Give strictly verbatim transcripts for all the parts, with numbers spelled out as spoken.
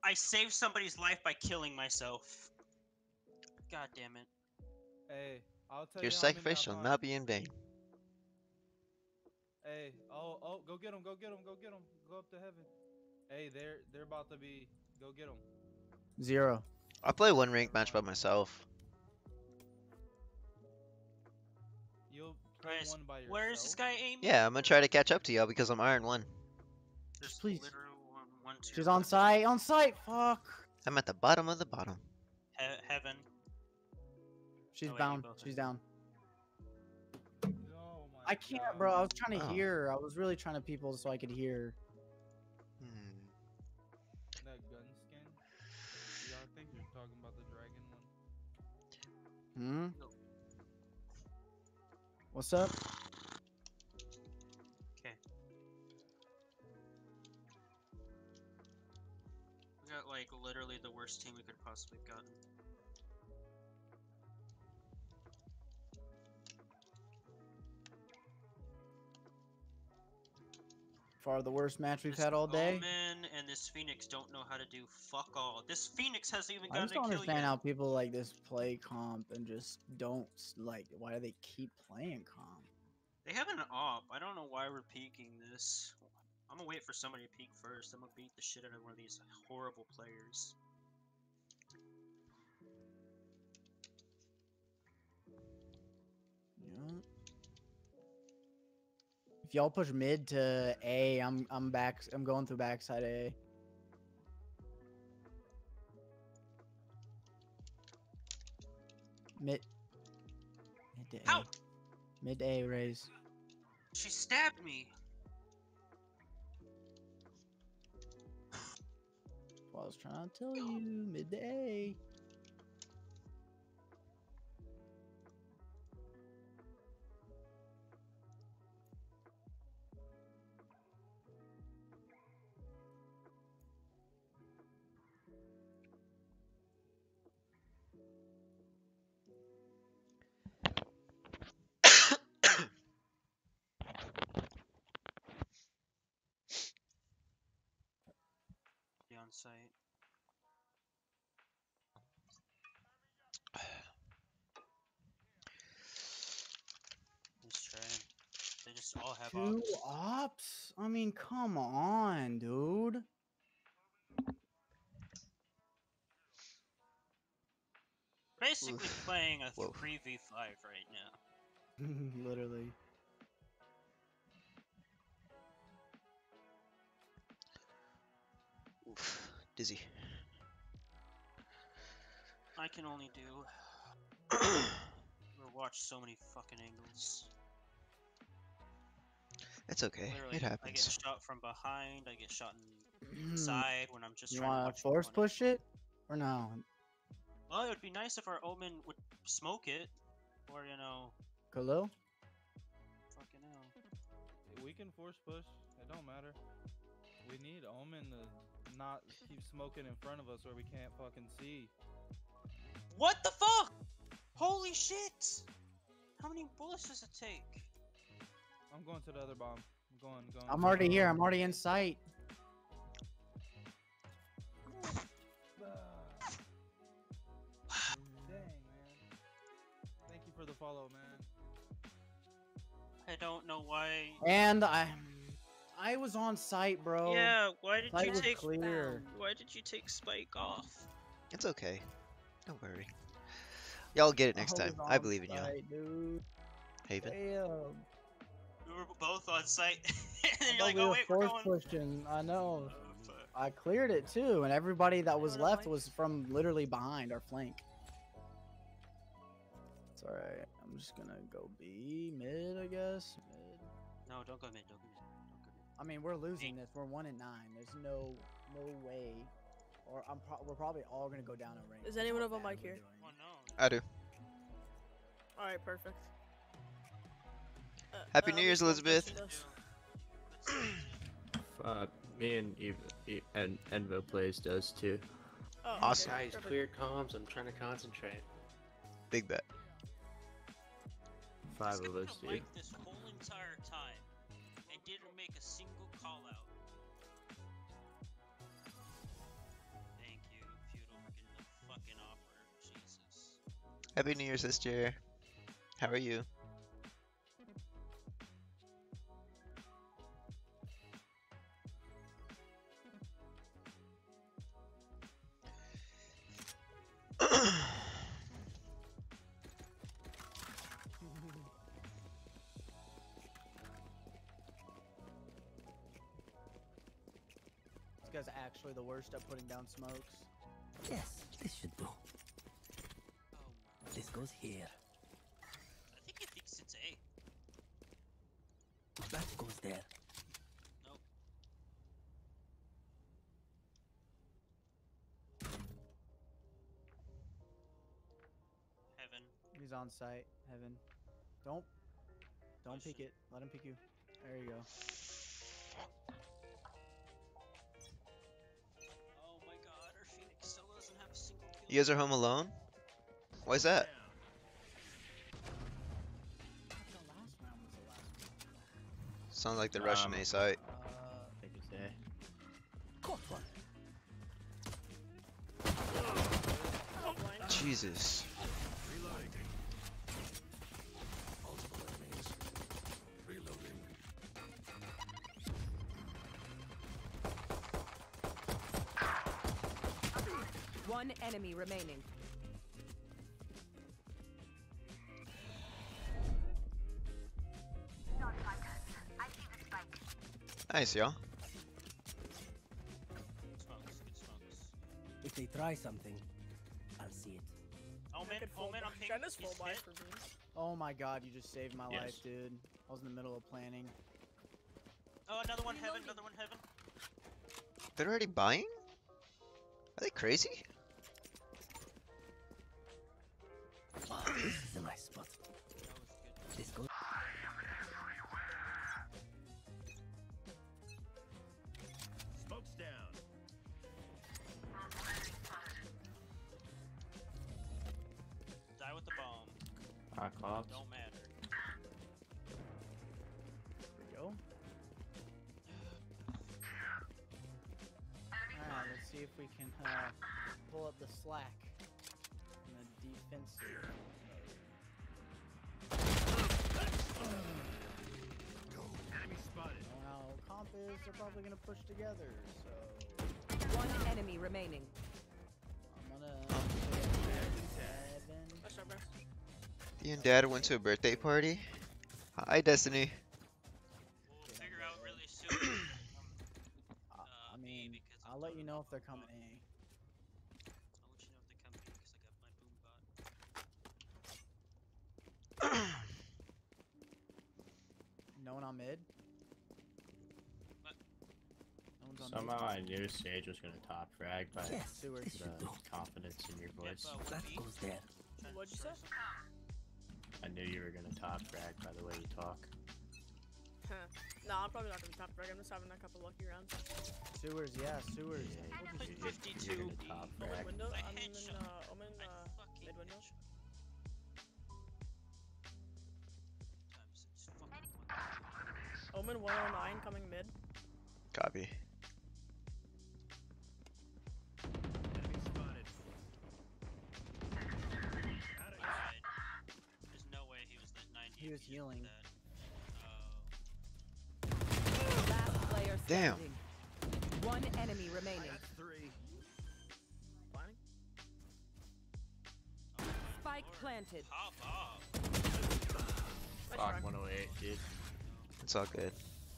I saved somebody's life by killing myself. God damn it. Hey, I'll tell Your you how many sacrifice I shall find. not be in vain. Hey, oh, oh, go get him, go get him, go get him. Go up to heaven. Hey, they're they're about to be. Go get them. Zero. I play one rank match by myself. You'll play Guys, one by yourself. where is this guy aiming? Yeah, I'm gonna try to catch up to y'all because I'm Iron one. There's Please. literally one, one to She's your on left. site. On site. Fuck. I'm at the bottom of the bottom. He heaven. She's Oh, wait, you bound. both are. She's down. Oh my I can't, God. bro. I was trying to Oh. hear. I was really trying to people so I could hear. Hmm. That gun skin. Yeah, I think you're talking about the dragon one. Hmm. No. What's up? Okay. We got like literally the worst team we could possibly have gotten. Far the worst match we've This had all day. Omen and this Phoenix don't know how to do fuck all. This Phoenix hasn't even I gotten just a don't kill understand yet. how people like this play comp and just don't s- like. Why do they keep playing comp? They have an op. I don't know why we're peeking this. I'm gonna wait for somebody to peek first. I'm gonna beat the shit out of one of these horrible players. Yeah. If y'all push mid to A, I'm I'm back. I'm going through backside A. Mid. Mid to A. Ow! Mid to A raise. She stabbed me. Well, I was trying to tell you, mid to A. Be on site. Let's try. They just all have Two ops. ops? I mean, come on, dude. Basically Oof. playing a Whoa. three v five right now. Literally. Oof. Dizzy. I can only do or watch so many fucking angles. It's okay. Literally, It I get happens. shot from behind. I get shot in the side when I'm just You trying to want watch to force one push it? Or no? Well, it would be nice if our Omen would smoke it, or you know, Khalil? fucking hell. We can force push. It don't matter. We need Omen to not keep smoking in front of us where we can't fucking see. What the fuck? Holy shit! How many bullets does it take? I'm going to the other bomb. I'm going, going. I'm already here. I'm already in sight. Dang, man. Thank you for the follow, man. I don't know why. And I I was on site, bro. Yeah, why did Site you was take? clear. Why did you take Spike off? It's okay. Don't worry. Y'all get it next I time. was I on believe in y'all. site, dude. Haven. Damn. We were both on site, and then I you're thought like, we "Oh were wait, we're force going." pushing. I know. Oh, fuck. I cleared it too, and everybody that was Anyone else left like? was from literally behind our flank. It's alright. I'm just gonna go B mid, I guess. Mid. No, don't go mid. Don't go mid. Don't go mid. I mean, we're losing this. We're one and nine. There's no no way. Or I'm pro we're probably all gonna go down a rank. Is That's anyone how of them bad like we're here? doing. Oh no. I do. All right, perfect. Uh, Happy uh, New Year's, this one Elizabeth. person does. Uh, me and Eve, E- and Envo plays does too. Oh, Awesome. okay, Guys, perfect. clear comms. I'm trying to concentrate. Big bet. Five This of guy us do. liked this whole entire time and didn't make a single call out. Happy New Year, sister. How are you? This guy's actually the worst at putting down smokes. Yes, this should do. Oh, This goes here. I think he thinks it's A. That goes there. Nope. Heaven. He's on site. Heaven. Don't. Don't peek Question. it. Let him peek you. There you go. Oh my god, our Phoenix still doesn't have a single kill. You guys are home alone? Why is that? The last round was the last one. Sounds like the Russian Um, A site. Uh, I think it's A. Caught one. Oh, blind. Jesus. Multiple enemies. Reloading. One enemy remaining. Nice, y'all. Smokes, good smokes. If they try something, I'll see it. Oh I man, could oh full man, buy. I'm pinging. Jenna's full He's buy hit. for me. Oh my god, you just saved my Yes. life, dude. I was in the middle of planning. Oh, another one heaven, another one heaven. They're already buying? Are they crazy? Wow, this is a nice spot. That was good. This goes. Smokes down. Die with the bomb. Hot cops. Don't matter. There we go. Alright, let's see if we can uh, pull up the slack in the defensive Enemy spotted. mode. Oh, now comp is they're probably gonna push together, so One enemy remaining. I'm gonna seven. That's our best. You and Dad went to a birthday party? Hi, Destiny. We'll figure out really soon. um, Uh, uh, I B mean, because I'm I'll let you totally know if they're fucking coming wrong. A. I'll let you know if they come B because I got my boom bot. No one on mid. What? No one's on Somehow mid. I knew Sage was gonna top frag by Yes, Seward. this should the do. confidence in your voice. Yep, uh, That one B. goes there. Trying What'd to you say? source them. I knew you were gonna top frag by the way you talk. Huh. Nah, I'm probably not gonna top frag. I'm just having a couple lucky rounds. Sewers, yeah, sewers. Yeah, I told you you- Sewers. you're fifty-two gonna B. top Omen frag. window. I I'm in, headshot. uh, Omen, I uh, fucking mid window. headshot. Times it's fucking one. Omen one oh nine coming mid. Copy. Enemy spotted. Out of Dead. There's no way he was the ninety. He if was just did healing. that. Last player Damn. standing. One enemy remaining. That's three. Planning. Oh, Spike Lord. planted. Pop off. Nice Fuck try. one oh eight, dude. It's all good.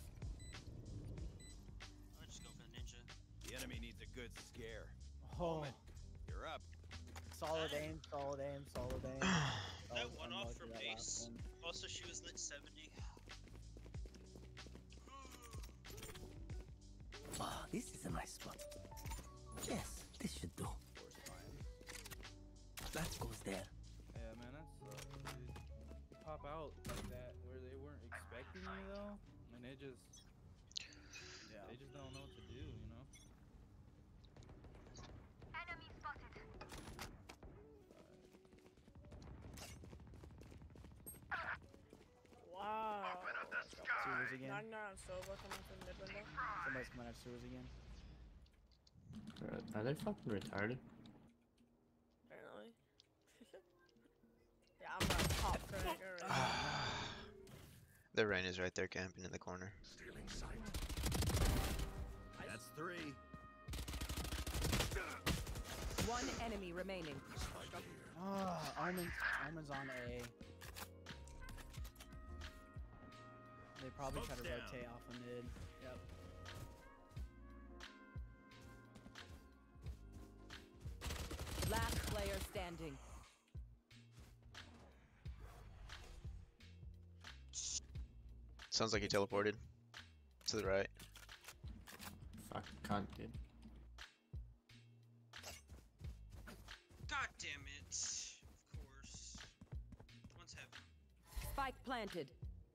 I'll just go for the ninja. The enemy needs a good scare. Oh, You're up. solid aim, solid aim, solid aim. That was one off unlucky, from that last Ace. one. Also, she was lit seventy. Wow, this is a nice spot. Yes, this should do. That goes there. Yeah, man, that sucks, dude. You pop out like that where they weren't expecting you though, and they just Yeah. they just don't know what to do, you know? Wow. Sewers again. ninety-nine on Sova coming from mid window. Somebody's coming out of sewers again. Are- Are they fucking retarded? Apparently. frag. Alright. The rain is right there camping in the corner. That's three. One enemy remaining. Ah, Omen, Omen's on A. They probably try to Smoke's down. rotate off of mid. Yep. Last player standing. Sounds like he teleported to the right. Fuck, cunt, dude. God damn it. Of course. One's heaven. Spike planted.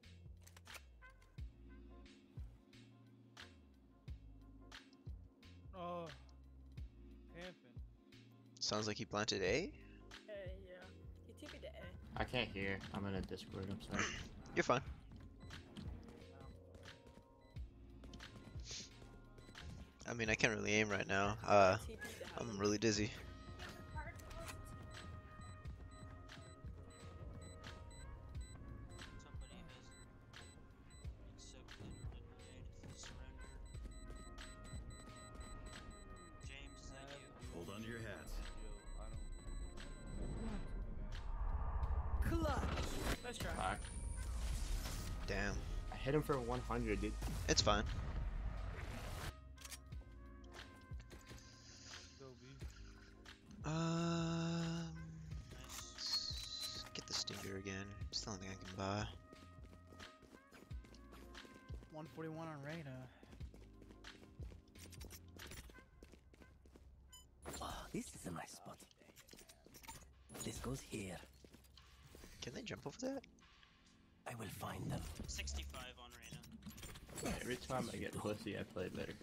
Oh, camping. Sounds like he planted A. Hey, yeah. He T P'd to A. I can't hear. I'm in a Discord. I'm sorry. You're fine. I mean, I can't really aim right now. Uh, T P'd to I'm heaven. really dizzy. Somebody has accepted and denied surrender. James, is that you? Hold on to your hats. Yo, I don't. Clutch. Nice try. Fuck. Damn. I hit him for one hundred, dude. It's fine. Go B. Um, Nice. let's get the stinger again. It's the only thing I can buy. one forty-one on Reyna. Oh, this is a nice spot. This goes here. Can they jump over that? I will find them. sixty-five on Reyna. Every time I get pussy, I play better.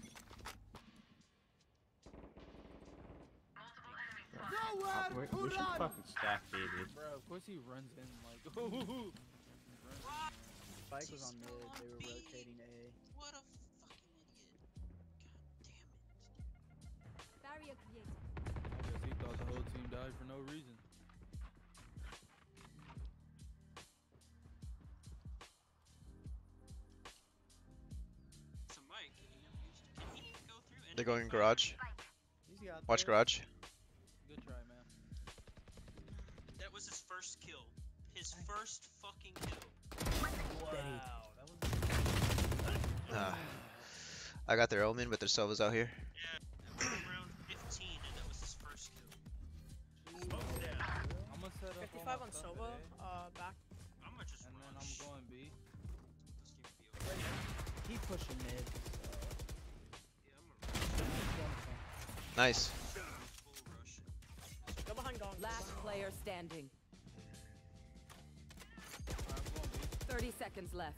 Uh, we we should fucking stack B, dude. Bro, of course he runs in like. Runs in, man. Spike was on mid. They were rotating A. What a fucking idiot. God damn it. Barrier created. I guess he thought the whole team died for no reason. So Mike, can he use- can he go through any They're going of garage. He's got Watch there. garage. Good try, man. That was his first kill. His first fucking kill. Buried. Ah. I got their omen, but their Sova's out here. Yeah, around fifteen, and that was his first kill. Smoke's down. I'm gonna set up fifty-five all on my stuff Sova. at A, Uh, back. I'm gonna just and then rush. I'm going B. This game will be over. Keep pushing mid. Yeah, I'm gonna rush. Nice. Full rush. Go behind Gong. Last player standing. Alright, I'm going B. thirty seconds left.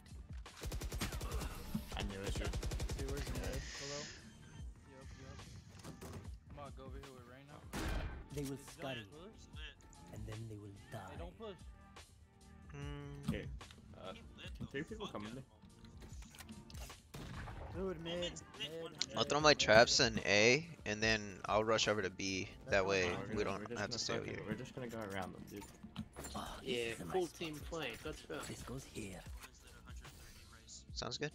I knew it, dude. Sewers mid. Below. Yep, yep. I'm about to go over here with Reyna. They will Don't scurry, push. He's lit. and then they will Hey, die. don't push. Mm, Here. Uh, He lit can the three people fuck come out in of there? him. Fluid mid. Omen's lit Mid. one hundred. I'll throw my traps in A, and then I'll rush over to B. That way Nah, we're we gonna- don't we're just have to gonna stay over fucking- here. We're just gonna go around them, dude. Oh, this Yeah, is a full nice team spot. flank. Let's go. This goes here. Omen's lit one hundred thirty race. Sounds good.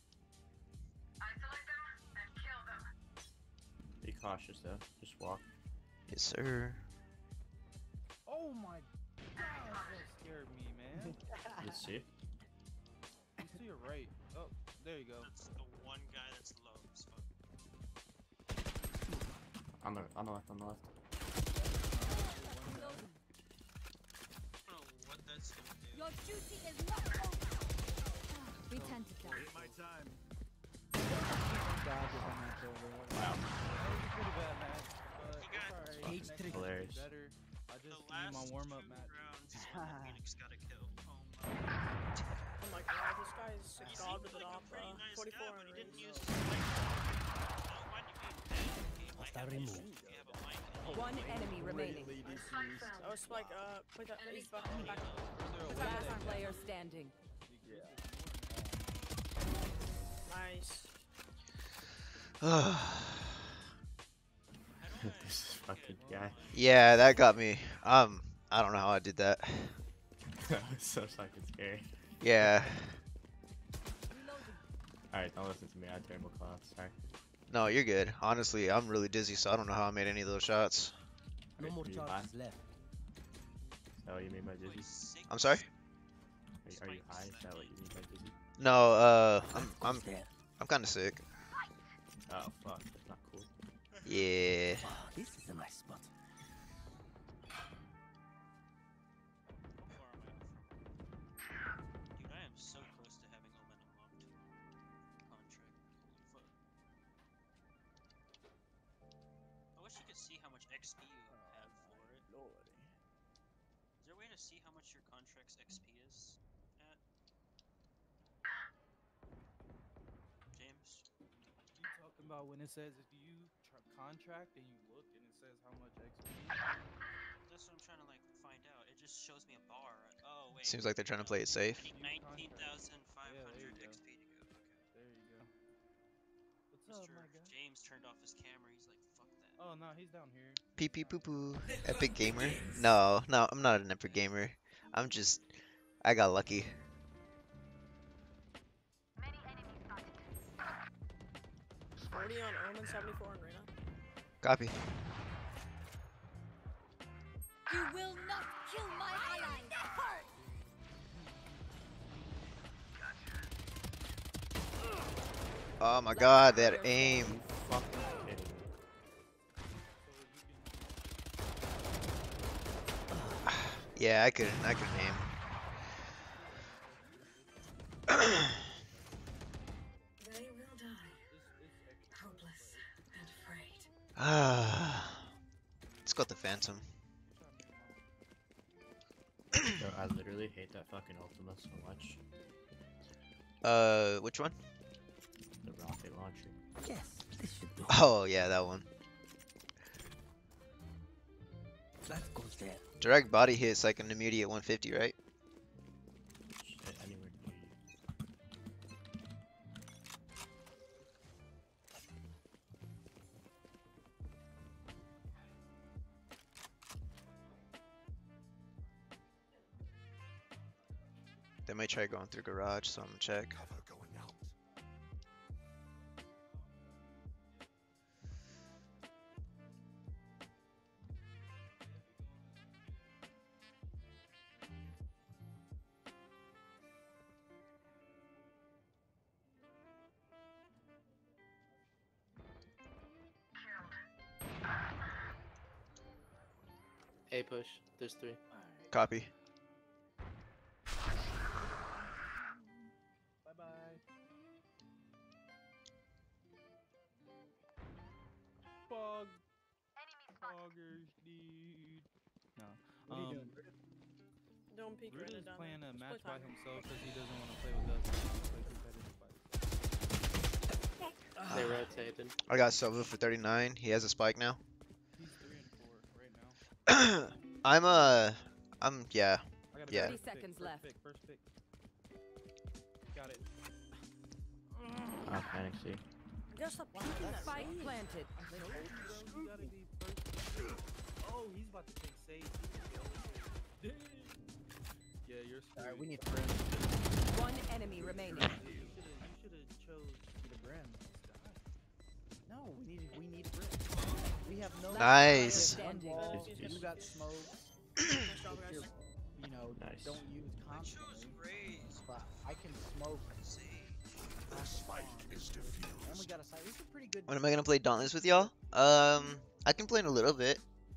Be cautious though. Just walk. Yes, sir. Oh my god, that scared me, man. You see? He's to your right. Oh, there you go. That's the one guy that's low as fuck. On the on the left. On the left. I don't know what that's gonna do. Your duty is not over. Pretend to die. Ain't my time. God, if I'm not over. Wow. That was a pretty bad match, but You it's got alright. Cage Next trigger. time will be Hilarious. better. I The just need last my warm-up two match. rounds is when Phoenix got a kill. Oh my god. Oh my god, this guy is a He god seemed with it like a off. pretty Uh, nice forty-four guy, on but he didn't raise. use his mic. Now, why do you have a game like Hostile that? You removed. should have a mic and One enemy remaining. Oh, Spike, uh, put that. He's back. back. Last player standing. Nice. This fucking guy. Yeah, that got me. Um, I don't know how I did that. so fucking scary. Yeah. Alright, don't listen to me. I have terrible cloth. Sorry. No, you're good. Honestly, I'm really dizzy, so I don't know how I made any of those shots. No Wait, more are you charges high? left. Is that what you mean by dizzy? I'm sorry? Are you, are you high? Is that what you mean by dizzy? No, uh, I'm I'm Goes there. I'm kind of sick. Oh fuck, that's not cool. Yeah. Oh, this is a nice spot. How far am I from? Dude, I am so close to having Omen unlocked. Contract. Holy fuck. I wish you could see how much X P you have for it. Lordy. Is there a way to see how much your contract's X P is at? James? You talking about when it says if you tr- contract and you look and it says how much X P? That's what I'm trying to like find out. It just shows me a bar. Oh wait. Seems like they're trying to no. play it safe. I need View nineteen contract. thousand five Yeah, there hundred you go. X P to go. Okay. There you go. What's up, Mister my guy? James turned off his camera. He's like, fuck that. Oh no, he's down here. Pee pee poo poo. Epic gamer? No, no, I'm not an epic gamer. I'm just, I got lucky. forty on Omen, seventy-four on Reyna. Copy. You will not kill my ally. Oh my god, that aim. Fucking kidding me. Yeah, I couldn't, I couldn't aim. They will die, hopeless and afraid. Ah. Let's go with the Phantom. Bro, I literally hate that fucking Ultima so much. Uh, which one? The rocket launcher. Yes, this should do. Oh, yeah, that one. That goes there. Direct body hit's like an immediate one fifty, right? Shit, anywhere near you. They might try going through garage, so I'm gonna check. Cover going out. A push. There's three. Copy. Bye bye. Bug. Buggers, dude. No. What are you Um, doing? Don't peek Rude Reyna is down playing there. a Just match play by Tiger. himself because he doesn't want to play with us. He wants to play competitive by himself. They rotated. I got Silva for thirty-nine. He has a spike now. He's three and four right now. I'm, uh, I'm, yeah. I got Yeah. thirty thirty seconds first left. Pick, first pick. Got it. Oh, panic C. Just stop peeking that Spike side. planted. I told you, bro. You gotta be first. Oh, he's about to take save. Dang. Yeah, you're screwed. Alright, we need Brim. One enemy remaining. You should have. You should have chose. The Brim. No, we need we need Brim. We have no. Nice. we have one Standing. wall, Nice. You got smoke. Nice job, If guys. you're, you know, Nice. don't use I chose constantly. Raze. But I can smoke. Sage. The spike is And we diffused. got a side. It's a pretty good. When am I gonna play Dauntless with y'all? Um, I can play in a little bit.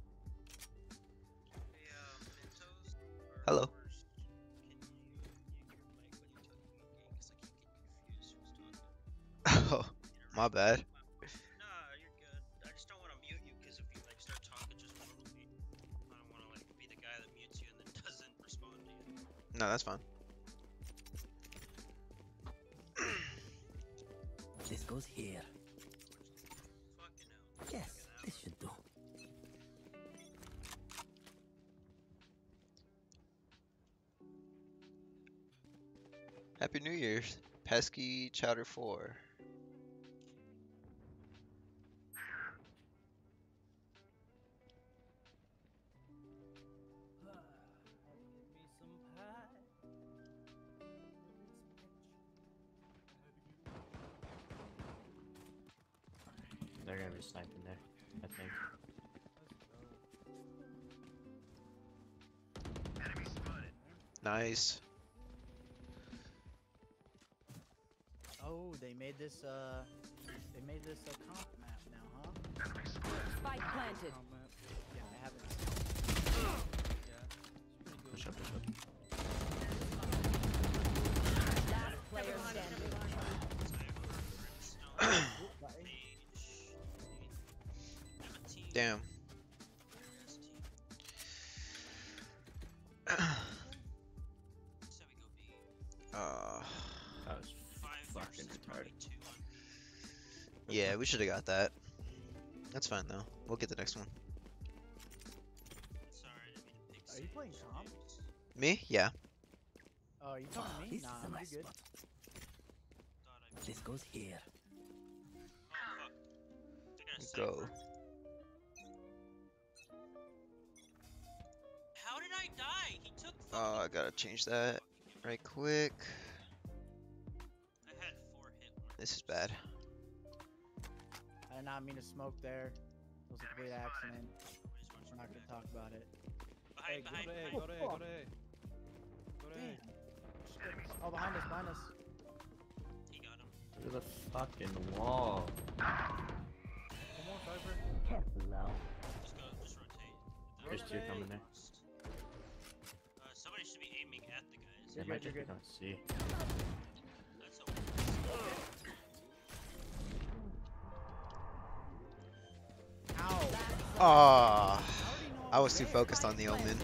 Hey, um, Mentos, or Hello. Horst, can you mute your mic when you're talking in game? Cause I keep getting confused who's talking. Oh, my bad. Nah, you're good. I just don't want to mute you because if you like start talking just normally, I don't want to like be the guy that mutes you and then doesn't respond to you. No, that's fine. This goes here. Fucking hell. Yes, this should do. Happy New Year's. Pesky Chowder four. Give me some pie. whoever's sniping there. I think. Nice. Oh, they made this uh, they made this a comp map now, huh? Spike planted. Yeah, I haven't. Push up, push up. Last player standing. Damn. uh, That was fucking retarded. yeah, we should have got that. That's fine though. We'll get the next one. Are you playing comp? Me? Yeah. Oh, are you talking to me? This Nah, is a I'm nice good. spot. This goes here. Go. How did I die? He took. Oh, I gotta change that right quick. I had four hit marks. This is bad. I did not mean to smoke there. It was a complete accident. We're not gonna talk about it. Hey, Behind, go to behind, A, go behind. to A, go to A. Go to A. Damn. Oh, behind us, behind us. He got him. Look at the fucking wall. Come on, Cypher. Careful now. Just go, just rotate. There's two coming there. Uh, somebody should be aiming at the guys. They You're might good, just be you're on C. That's a Ow. Ah, I was too focused on the omen.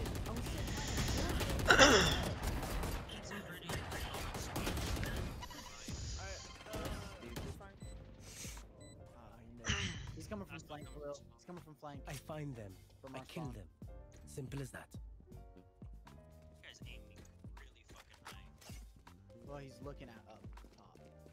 Ah, he missed. He's coming from flank, Will. He's coming from flank. I find them. From I our kill spawn. them. Simple as that. This guy's aiming really fucking high. Well, he's looking at up top.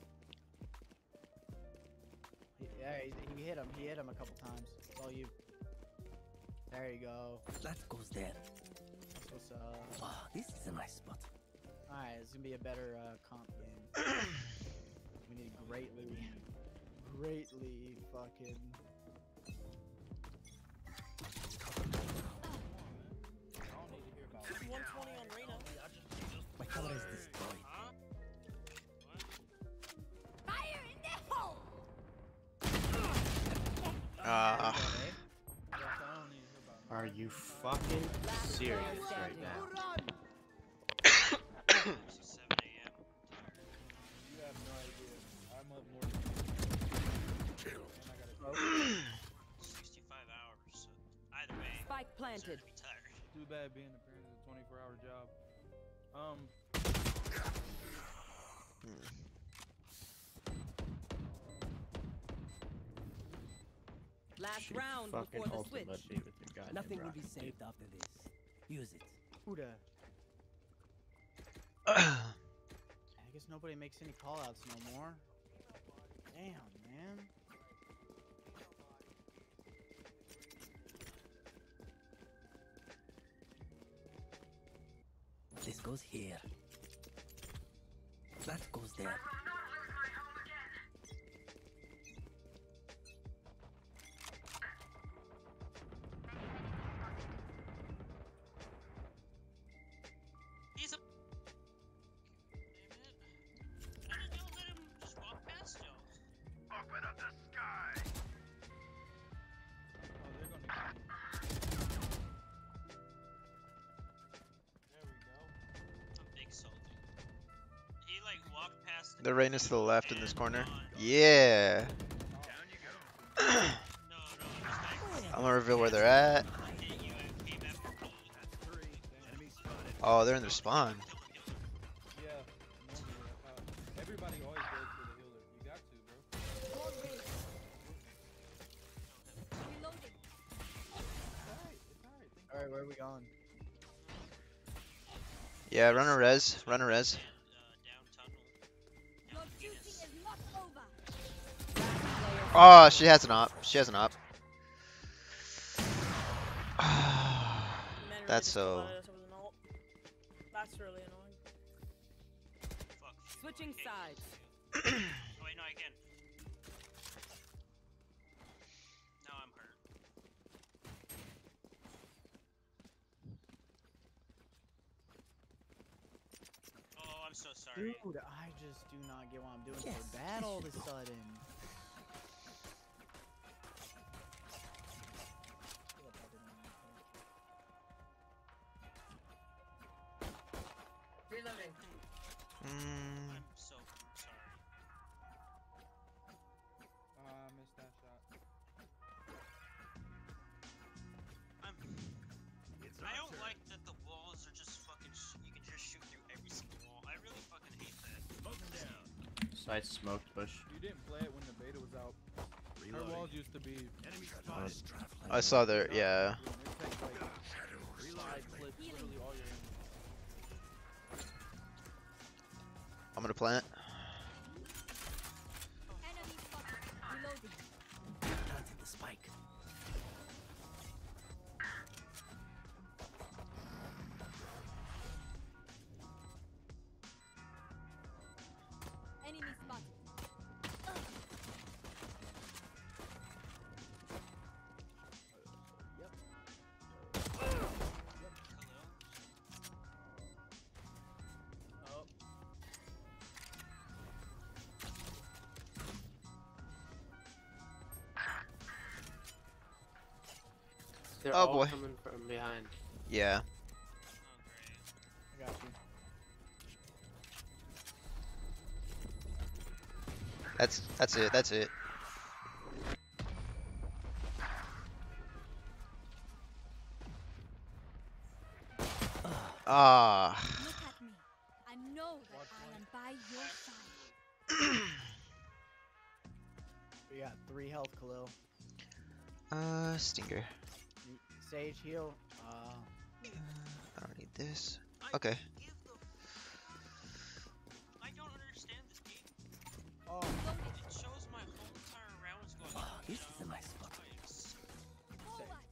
He, yeah, he, he hit him. He hit him a couple times. It's all you. There you go. That goes there. That's what's up. Oh, this is a nice spot. Alright, it's gonna be a better uh, comp game. We need greatly, greatly fucking. one twenty on Reyna. My camera is destroyed. Huh? What? Fire in the hole! Ah, Are you fucking serious right now? It's seven A M You have no idea. I'm up more than you. And I gotta sixty-five hours. So either way, Spike I'm planted. be tired. too bad being a parent is a twenty-four hour job. Um, Last Should round fucking before the switch. ultimate me with your goddamn Nothing will be rocket, dude. saved after this. Use it. Uda. I guess nobody makes any callouts no more. Damn, man. This goes here. That goes there. He's a. Damn it. Why did y'all let him just walk past y'all? oh, they're gonna. There we go. I'm big salty. He like walked past. the rain is to the left in this and corner. gone. Yeah. No, no, I'm just like. I'm gonna reveal where they're at. Hit you and came after me. Oh, they're in their spawn. Yeah, normally, uh, everybody always goes for the healer. You got to, bro. Reloading. It's alright, it's alright. Think Alright, where are we going? Yeah, run a res. Run a res. Your duty is not over. Oh, she has an op. She has an op. Man, really That's just so. let us with an ult. That's really annoying. Switching sides. Oh wait, no, I can. so sorry. Dude, I just do not get what I'm doing so bad all of a sudden. Reloading. Mm, I'm so sorry. Uh, I missed that shot. I'm. I don't like that the walls are just fucking. Sh you can just shoot through every single wall. I really fucking hate that. Side smoke push. You didn't play it when the beta was out. Her walls used to be. Uh, I saw there. Yeah. It takes like side clips, literally all your aim. I'm gonna plant. Enemy spotted. Reloading. Planted the spike. Enemy spotted. Yep. Hello. Oh. They're Oh, all boy. coming from behind. Yeah. Oh I great. got you. That's that's it. That's it. Ah. Look at me. I know that I am by your side. We got three health, Khalil. Uh, stinger. You- Sage heal. Uh, I don't need this. I Okay. give the I don't understand this game. oh, It shows my whole entire rounds going. Oh, this down is my spot. twice. Hold on.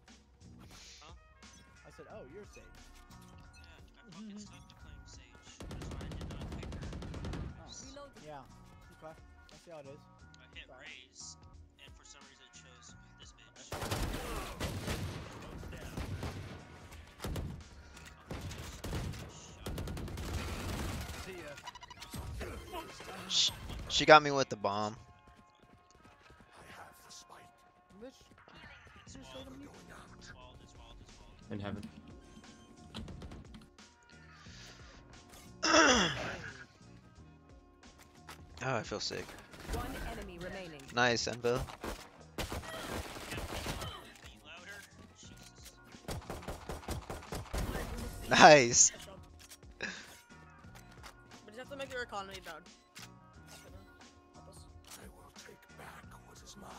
I said, oh, you're safe. Yeah, I fucking stuck to claim Sage. That's why I did not pick her. Oh. Reloading. Yeah. Okay. I see how it is. I hit Sorry. raise, and for some reason it chose this bitch. Sh she got me with the bomb. I have the spike. Which? It's Just walled, let him- Going out. it's walled, it's walled, it's walled. In heaven. Oh, I feel sick. One enemy remaining. Nice, Envil. Be louder. Jesus. Nice. Good job. But you have to make your economy down. Help us. I will take back what is mine.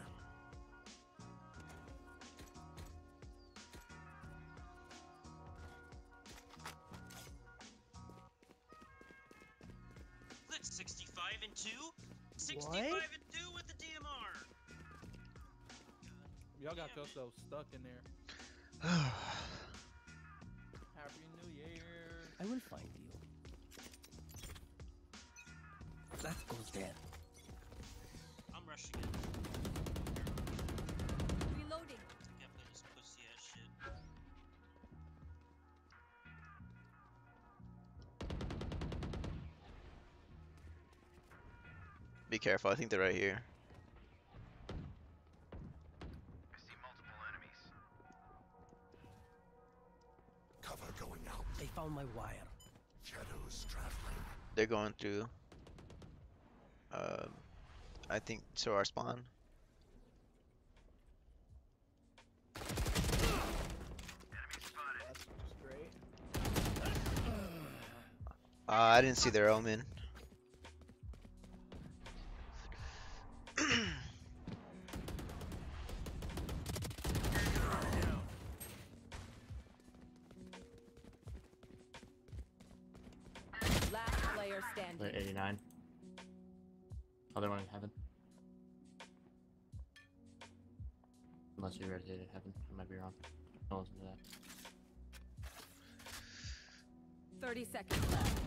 Look, sixty-five and two? sixty-five and two with the D M R! Y'all got yourselves stuck in there. Happy New Year. I will find you. That goes there. I'm rushing it. Reloading. I can't play this pussy ass shit. Be careful. I think they're right here. Cover going out. I found my wire. Shadows traveling. They're going through. Um, I think to our spawn. That's just great. Uh, I didn't see their omen. Last player standing. They're eighty-nine. Other one in heaven. Unless you rotated heaven. I might be wrong. Don't listen to that. thirty seconds left.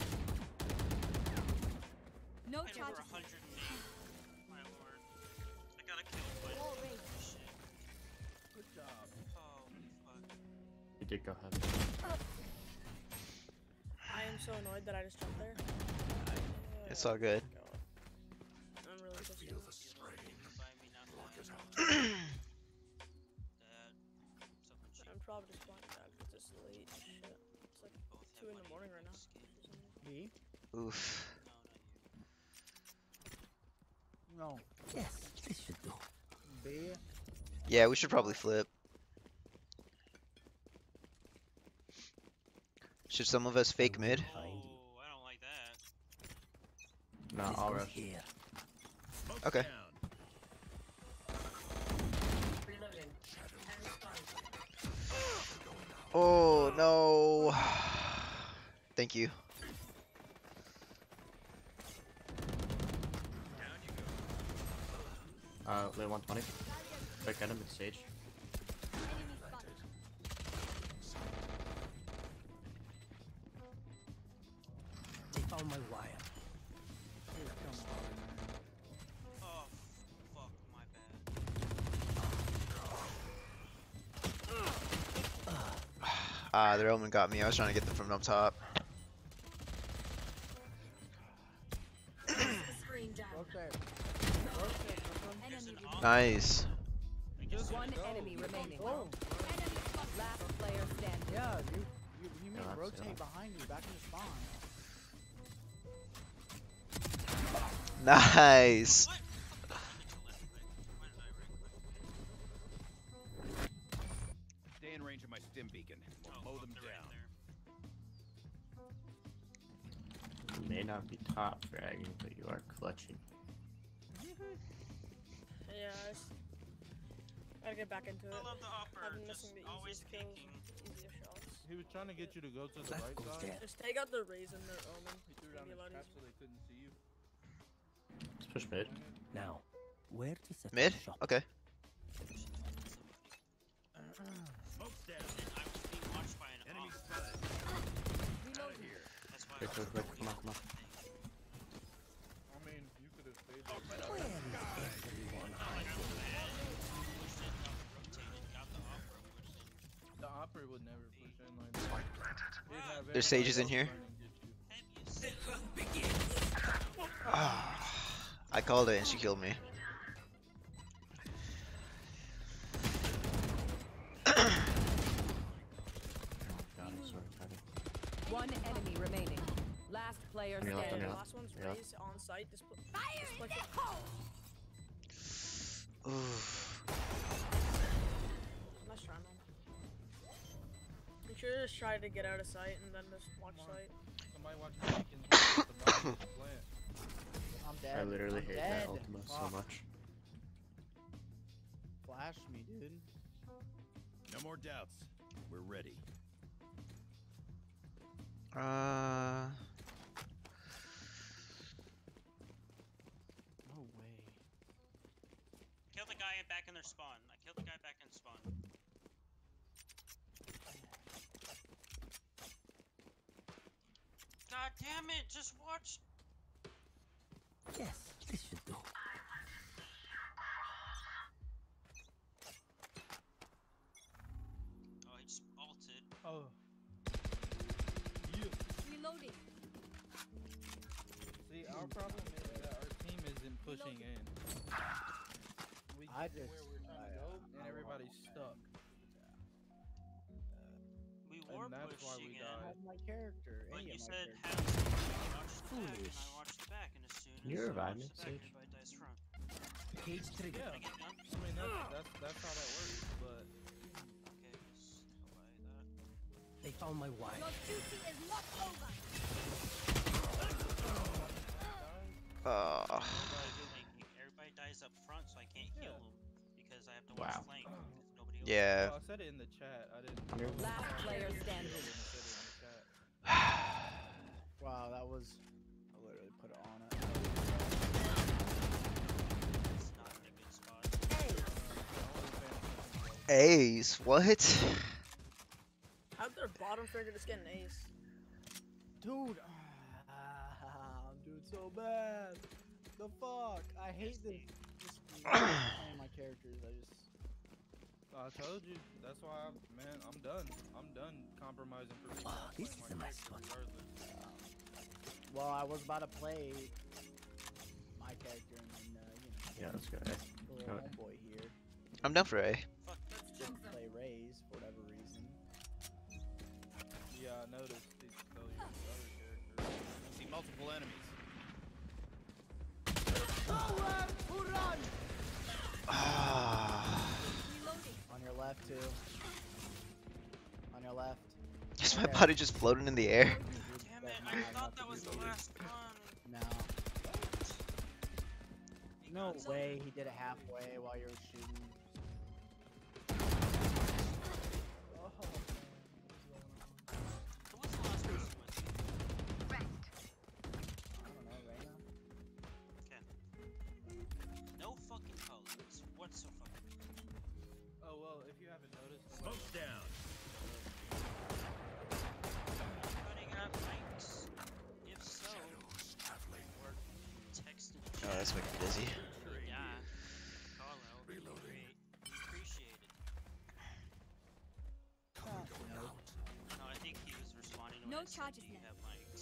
No I had over charges. one hundred eight. My lord. I got a kill, but. Wall raised. Shit. Good job. Holy fuck. You did go heaven. I am so annoyed that I just jumped there. It's all good. I'm really pissed Feel off. the strain. Work it out. I'm probably just playing that because it's late. Shit. It's like two in the morning right now. Me? Oof. No. Yes, this should do. B. Yeah, we should probably flip. Should some of us fake mid? Oh, I don't like that. No, This I'll goes rush. here. Okay. Reloading. Enemy spotted. Oh no. Thank you. Uh, late one twenty. Quick at him at stage. They found my wire. Dude, come on, man. Oh, fuck, my bad. Ah, their omen got me. I was trying to get them from up top. Screen down. Okay. Okay, Enemy Nice. Just One go. enemy remaining. Oh, Last player standing. yeah, dude. You, you mean No, that's rotate enough. behind you, back into spawn. Nice. What? Stay in range of my stim beacon. We'll Oh, mow fuck, them they're right down. there. You may not be top fragging, but you are clutching. Yeah, I just gotta get back into it. I love the upper. I've been Just missing the always easiest kills, peeking. easier shots. He was trying to get you to go to the That right goes side. there. Just take out the raise and their omen. He threw It'd down be a his lot trap so easier. they couldn't see you. Let's push mid. Now, where to set Mid? up shop? Okay. Smoke's down. I was being watched by an Enemy op. spotted. Out of here. That's why Quick, I quick, was quick. Come on, come on. I mean, you could have stayed Open there. up the sky. Everyone Not like I was mad. Pushed it, rotated, got the opera, pushed in. The opera would never push in like that. He'd have There's sages in everybody here. else trying to get you. Ah, I called it and she killed me. God, I'm so retarded. One enemy remaining. Last player Let me out, let me standing. out. Last one's Yeah. raise on site. Just put, Fire just in put the it. hole! Oof. Nice try, man. You should have just tried to get out of sight and then just watch Come on. sight. Somebody watch the beacon. The bomb is plant. I'm dead. I literally I'm hate dead. that ultima so Fuck. much. Flash me, dude. No more doubts. We're ready. Uh, No way. Kill the guy back in their spawn. I killed the guy back in spawn. God damn it! Just watch. Yes, this should do. Oh, he just ulted. Oh. Yeah. Reloading. See, our problem is that our team isn't pushing in. We I get to just- where we're trying to I- go, I- and everybody's stuck. We And were that's why pushing we in. died. Have my character. But any you of my said characters. have some. I watched the back, and Foolish. I watched the back, and as soon as Can you I revive watched me, the back, Sage? everybody dies front. Cage trigger. Yeah. Can I get done? I mean, that's, that's, that's how that works, but Okay, just go by that. They found my wire. Your duty is not over. uh, Like, everybody dies up front, so I can't heal them because I have to watch Wow. flank. Because nobody else. yeah. well, I said it in the chat. I didn't. Here. Last player standing. I didn't say it in the chat. Wow, that was. I literally put it on it. It's not in a good spot. Ace, what? How'd their bottom figure just get an ace? Dude, ah, I'm doing so bad. The fuck? I hate this. Just playing my characters. I just. I told you. That's why, I, man, I'm done. I'm done compromising for people. Oh, I'm this playing is my my character spot. regardless. Well, I was about to play my character and then, uh, you know, Yeah, let's go. the Go. little homeboy here I'm down for A. didn't play Raze for whatever reason. Yeah, I noticed. He told you his other character. See multiple enemies. Ah. On your left, too. On your left. Is my Okay. body just floating in the air? Damn it, That I might have thought to that be was the the- last one. No. He No got way he did it halfway while you were shooting. Oh. Who was the last person with you? I don't know, Reyna? Okay. No fucking colors whatsoever. Oh, well, if you haven't noticed. Smoke's down. Anybody got mics? If so, or text in the Oh, chat. that's making me dizzy. Yeah. Call out. Great. Appreciate it. No, I think he was responding to No when I said, charges do you left. have mics?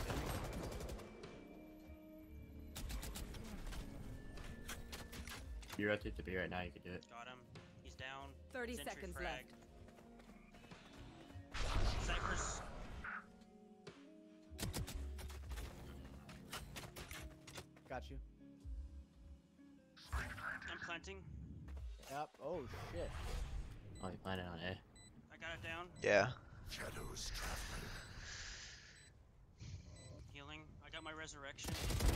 You rotate to B right now, you can do it. Got him. He's down. thirty Sentry seconds frag. left. Cypher's. Got you. I'm planting. Yep. Oh, shit. Oh, you planted on A. I got it down. Yeah. Healing. I got my resurrection.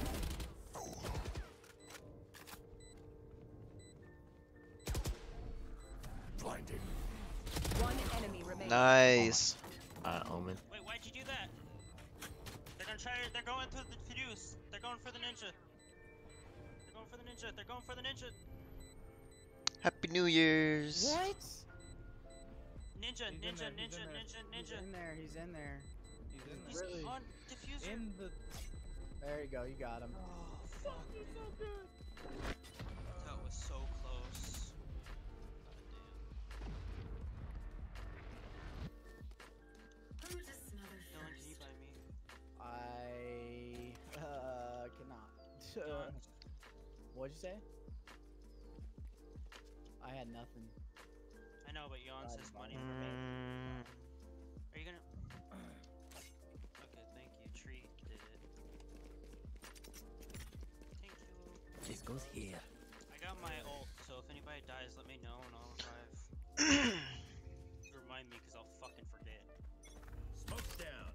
One enemy remaining. Nice. Uh, Omen. Wait, why'd you do that? They're gonna try. They're going to the Fidus. They're going for the ninja. They're going for the ninja. They're going for the ninja. Happy New Year's. What? Ninja, He's in ninja, there, he's ninja, in there. ninja, He's ninja. in there. He's in there. He's in He's there. Really? on diffuser. In the. There you go. You got him. Oh fuck! You're so good. That was so close. Who to smother Dylan, can you first? buy me? I uh cannot. Dylan, What'd you say? I had nothing. I know, but Yon Uh, says money for me. Mm, Are you gonna? Okay, thank you. Tree did it. Thank you. This goes here. I got my ult, so if anybody dies, let me know and I'll revive. Remind me, cause I'll fucking forget. Smoke's down.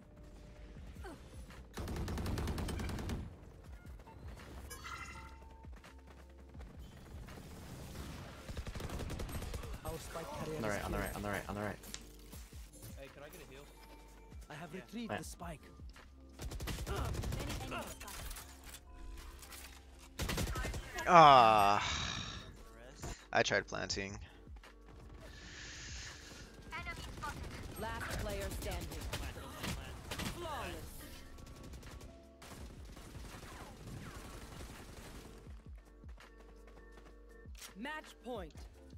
Our spike carrier On the is right, on the here. right, on the right, on the right. Hey, could I get a heal? I have Yeah. retrieved Right. the spike. Many enemies spotted. Ah. The rest. I tried planting. Last player standing. Plant, plant, plant. Flawless. Match point.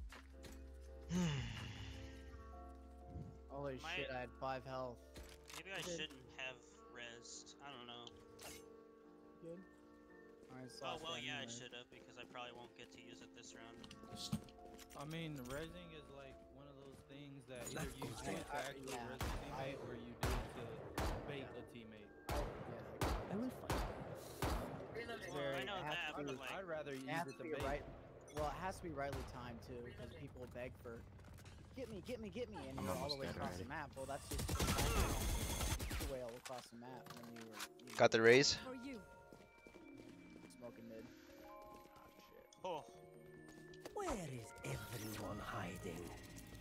Holy My- shit! I had five health. Maybe I Okay. shouldn't have rezzed. I don't know. Good. Alright, so Oh I'll well, stand yeah, I there. should have because I probably won't get to use it this round. I mean, rezzing is like one of those things that either That you goes do down. to actually Yeah, res a I- teammate or you do to bait Yeah. a teammate. Yeah. I will fight. Reloading. Well, I Very- know it has that, to but be- like, I'd rather It use has it to to be bait. right. Well, it has to be rightly timed too, because people beg for, "Get me, get me, get me," and I'm you're all the almost way dead across the already. map. Well, that's just the way all across the map when you were. You Got the know, raise? For you. smoking mid. Ah, shit. oh, Where is everyone hiding?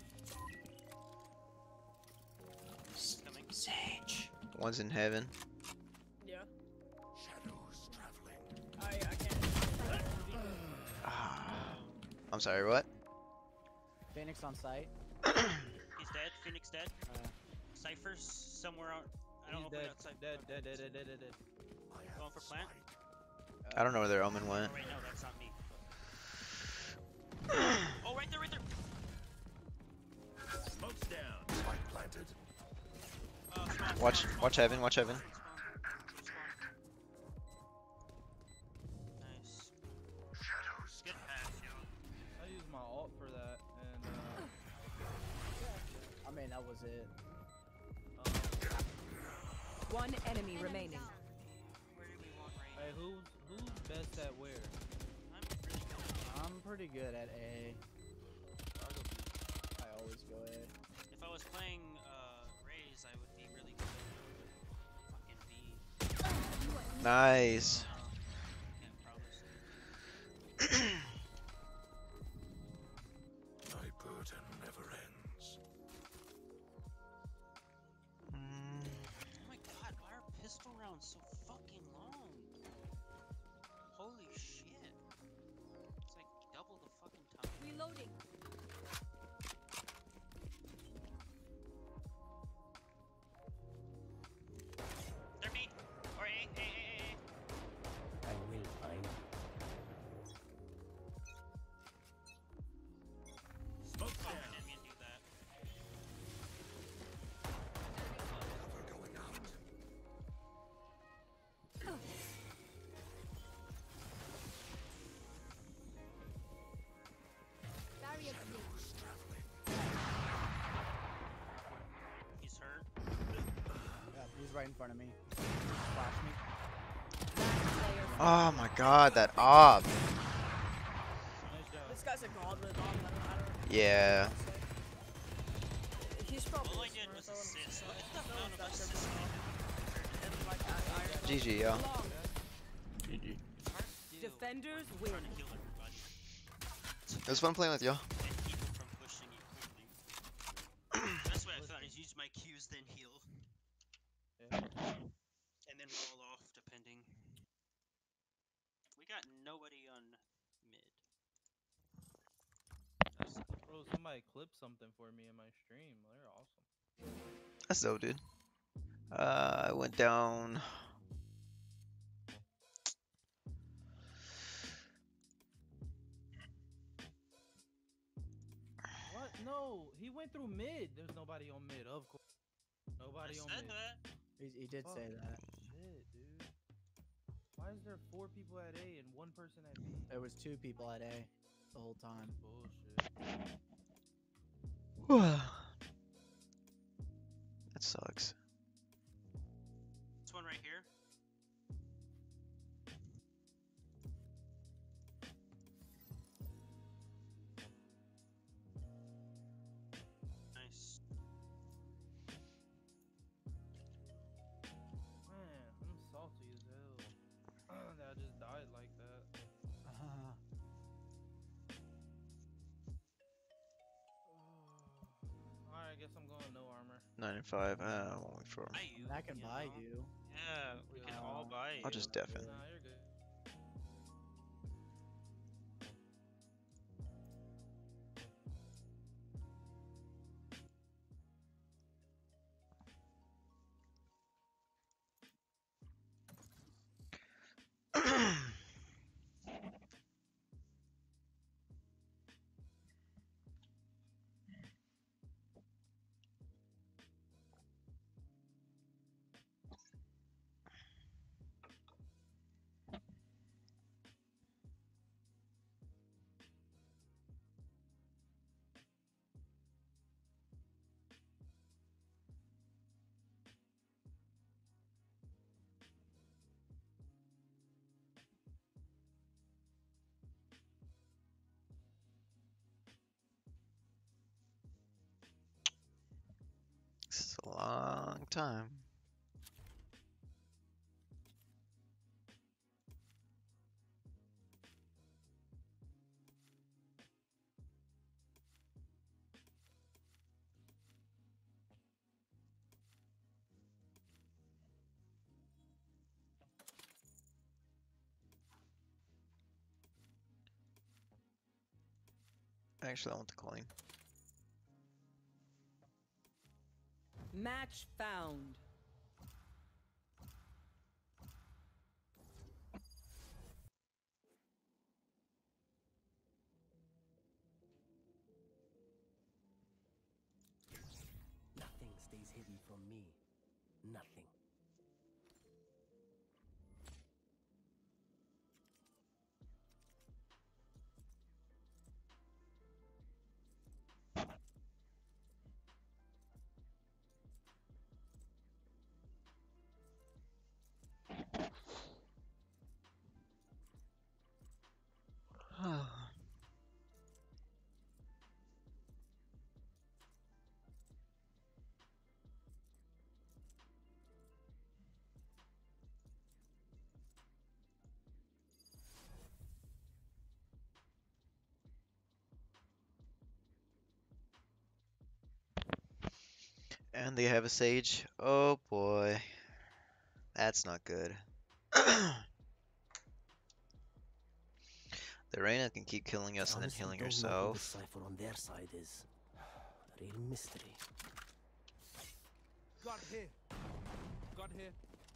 it's coming. Sage. One's in heaven. Yeah. I, I can't. Ah. I'm sorry, what? Phoenix on site. He's dead. Phoenix dead. Uh, Cypher's somewhere out. I don't He's know dead, if we got Cypher. dead, dead, dead, dead, dead, dead, dead. Going for plant. I don't know where their omen went. Oh wait, no, that's not me. Oh, right there, right there. Watch, watch heaven, watch heaven. Nice. Good pass, yo. I used my ult for that, and uh, I mean, that was it. One enemy remaining. Where do we want Rain? hey, who's who's best at where? I'm pretty good. I'm pretty good at A. I'll go B. I always go A. If I was playing uh, Raze, I would be really good at fucking B. Nice. Can't promise. My burden never ends. Mm. Oh my god, why are pistol rounds so fucking long? Holy shit. It's like double the fucking time. Reloading. They're B. Or A, A, A, A, A. I will find you. Smoke oh, I didn't mean to do that. Cover going out. Barrier Shadows traveling. He's hurt. Yeah, he's right in front of me. Flash me. Oh my god, that op. Nice job. This guy's a god with on. I don't, I don't Yeah. He's probably. All I did was assist. Look at the amount of assists I did. And like I, I, G G, yo. G G. It's hard to do Defenders when win. you're trying to heal everybody. It was fun playing with y'all. And keep them from pushing you quickly. That's what I thought, is use my Qs then heal. Yeah. And then roll off depending. We got nobody on mid. That's, bro, somebody clipped something for me in my stream. They're awesome. That's dope, dude. Uh, I went down. What? No, he went through mid. There's nobody on mid, of course. Nobody I on said mid. that. He, he did say Fuck. that. Shit, dude. Why is there four people at A and one person at B? There was two people at A the whole time. Bullshit. That sucks. This one right here. Nice. Man, I'm salty as hell. that I just died like that. Alright, I guess I'm going no armor. nine and five. Uh, I won't wait for him. Buy I you, mean, I can you buy know? you. Yeah, we can all Uh, buy you. I'll just def it. Nah, you're good. This is a long time. Actually, I want the coin. Match found. Nothing stays hidden from me. nothing. And they have a Sage. Oh boy. That's not good. The Reyna can keep killing us I and then honestly healing don't know who the herself. cipher on their side is. A real mystery. Got here. Got here.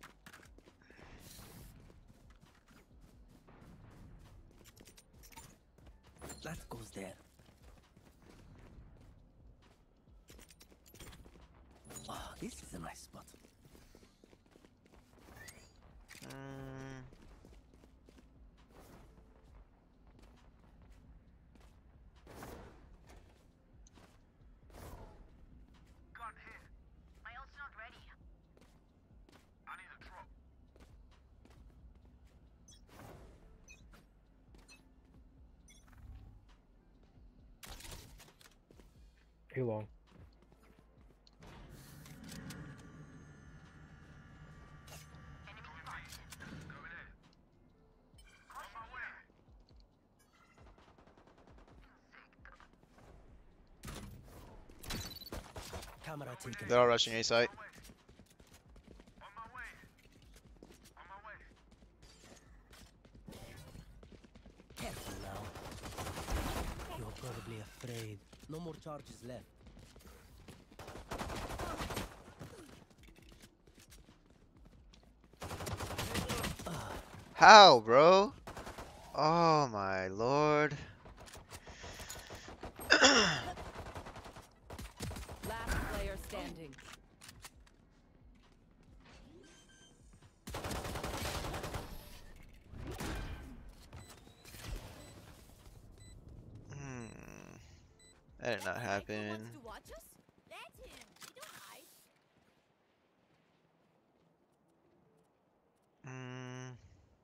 That goes there. Ah, this is a nice spot. Mm. Got here. My ult's not ready. I need a drop. Too long. Camera taken. They're all rushing A site. Careful now. You're probably afraid. No more charges left. How, bro? Oh my lord. Last player standing. Hmm. That did not happen. To watch us? Let him. We don't hide. Hmm.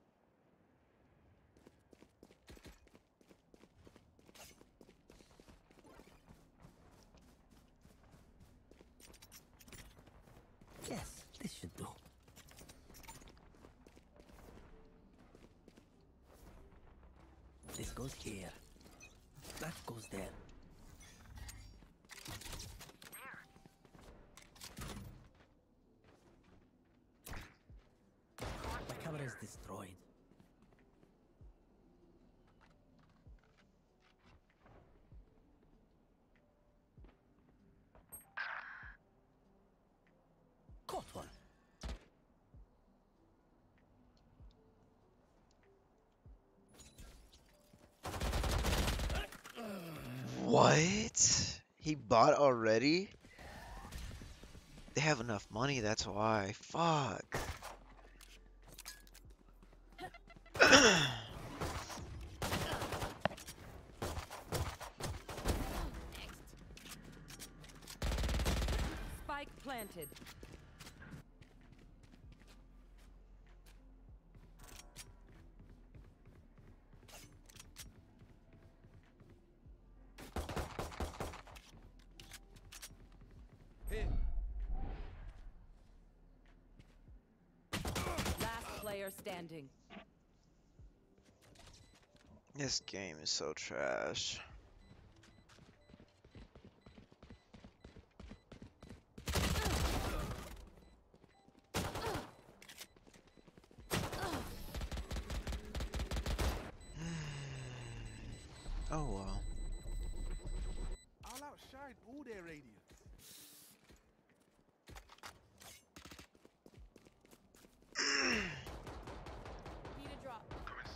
Yes, this should do. This goes here. That goes there. My camera is destroyed. Caught one. What? He bought already? They have enough money, that's why. Fuck. Spike planted. Last player standing. This game is so trash. Oh well. I'll outshine all their radiance. Need a drop.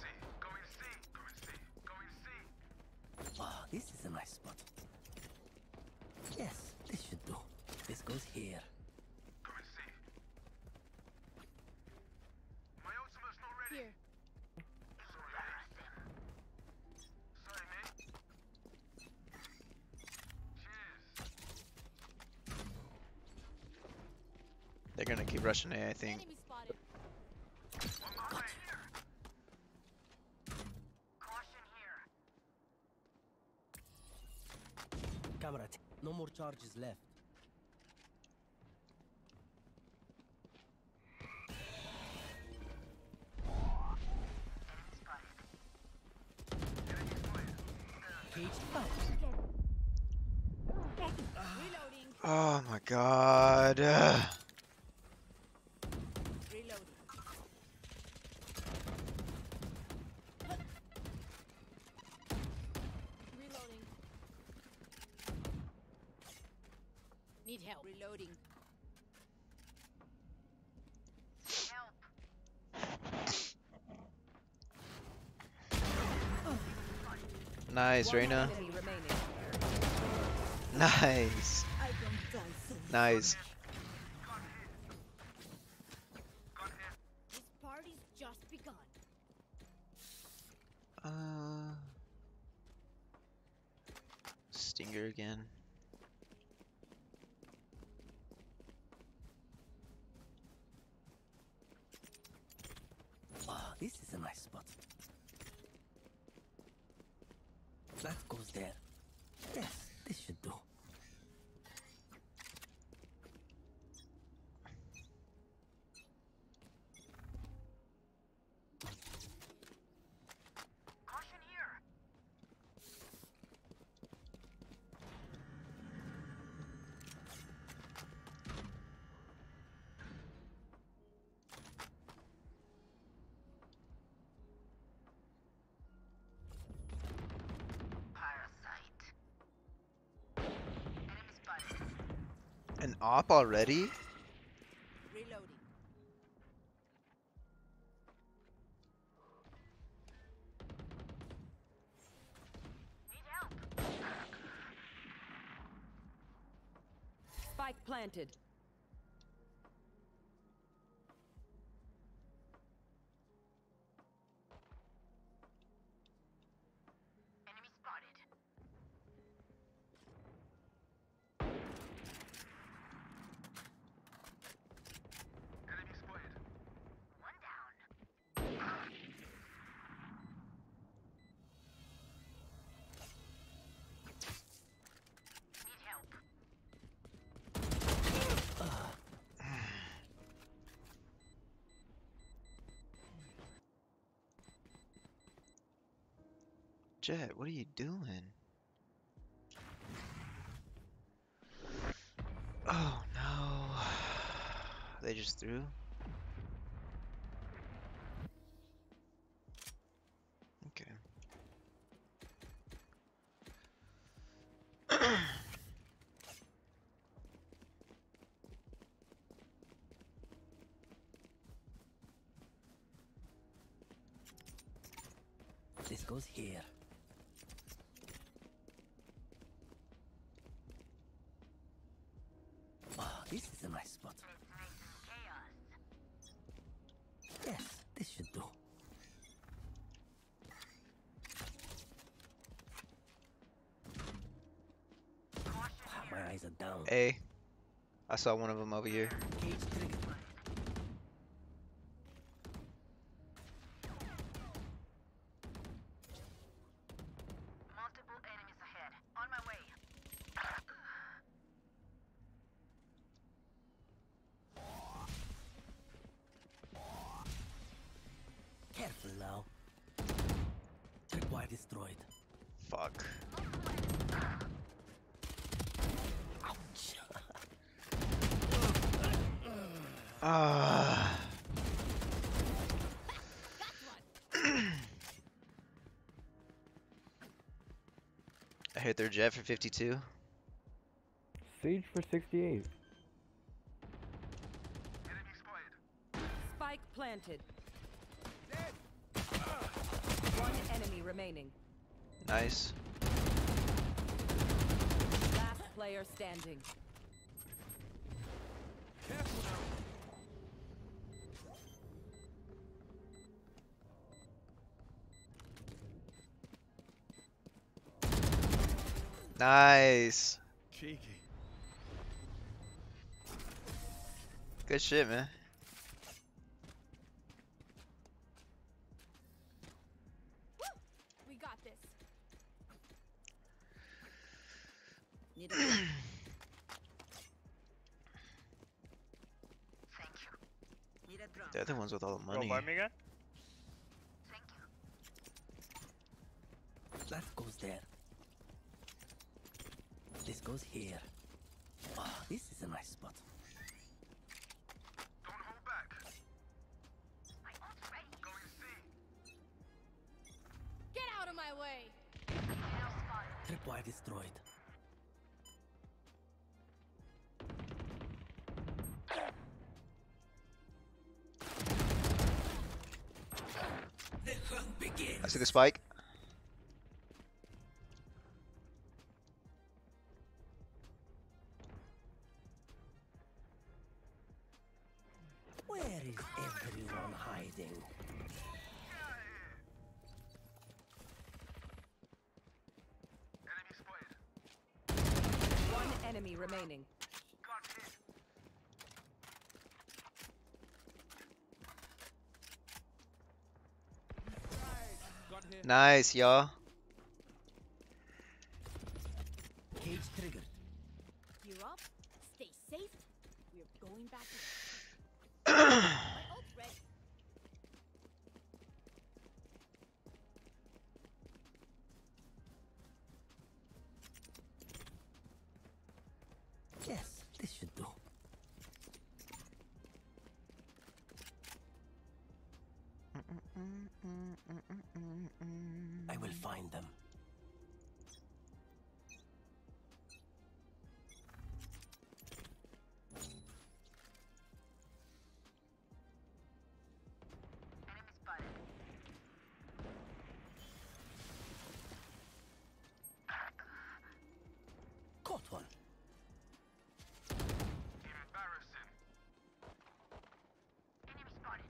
Ah, this is a nice spot. Yes, this should do. This goes here. They're gonna keep rushing A, I think. Enemy spotted. Caution here. Camera, t- no more charges left. Cage out. Reloading. Oh my god. Ugh. Reloading. Reloading. Need help. Reloading. Nice, Reina. Enemy remaining. Nice. I don't die so Nice. This party's just begun. Uh, Stinger again. Ah, this is a nice spot. That goes there. Yes, this should do. Caution here. Parasite. Enemy spotted. An op already? Reloading. Need help. Spike planted. Enemy spotted. Enemy spotted. One down. Need help. Jet, what are you doing? Oh no. They just threw? Okay. This goes here. Ah, this is a nice spot. Yes, this should do. Ah, my eyes are down. A. I saw one of them over here. Cage trigger. Multiple enemies ahead. On my way. Careful now. Tripwire destroyed. Fuck. Ouch. Ah. I hit their jet for fifty-two. Siege for sixty-eight. Spike planted. One enemy remaining. Nice. Last player standing. Nice. Cheeky. Good shit, man. We got this. Need a drop. Need a drop. The other one's with all the Go money. buy me again? That goes there. This goes here. Oh, this is a nice spot. Don't hold back. My ult's ready. Going C. Get out of my way. Kill spotted. Tripwire destroyed. The hunt begins. I see the spike. Where is everyone hiding? Enemy spotted. One enemy remaining. Got hit. Nice, y'all. Cage triggered. Gear up. Stay safe. We're going back in. My ult's ready. Yes, this should do. I will find them. Enemy spotted. Caught one. Embarrassing. Enemy spotted.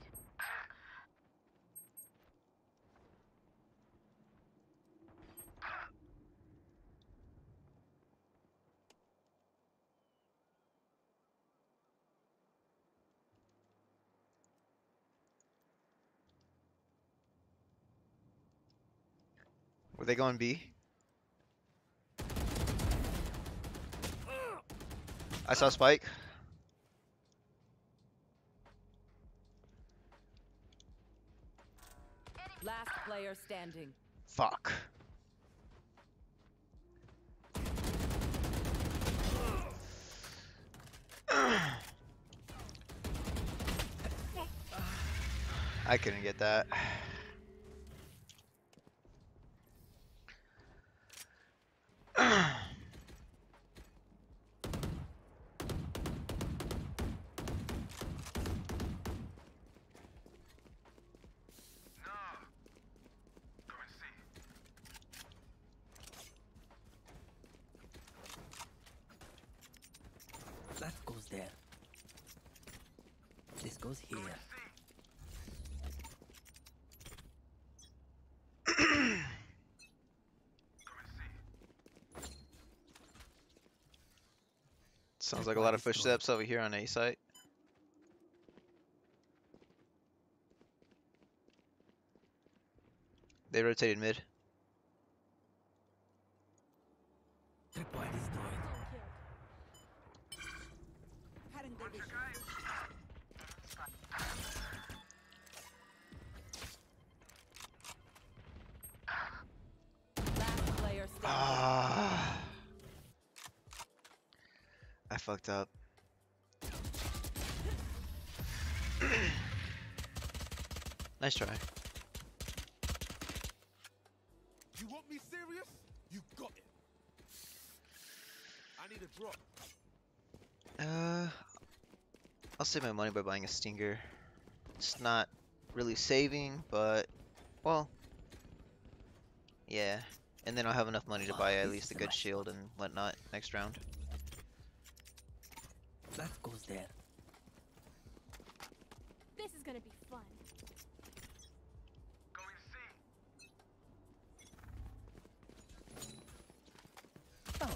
Were they going B? I saw spike. Last player standing. Fuck. I couldn't get that. That goes there. This goes here. Sounds like a lot of footsteps over here on A site. They rotated mid. Tripwire destroyed. Cutting the vision. Last player standing. Ah, I fucked up. Nice try. You want me serious? You got it. I need a drop. Uh, I'll save my money by buying a stinger. It's not really saving, but well, yeah. And then I'll have enough money to buy at least a good shield and whatnot next round. That goes there. This is gonna be fun. Going C. Found. Ugh.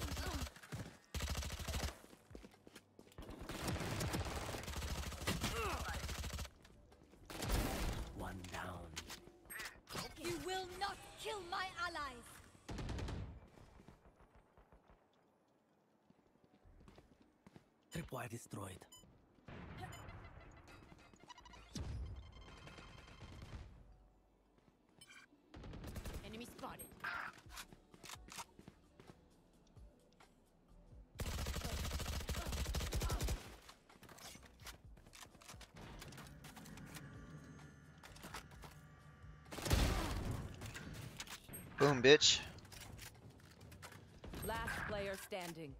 kill my allies. Tripwire destroyed. Enemy spotted. Boom, bitch. Last player standing.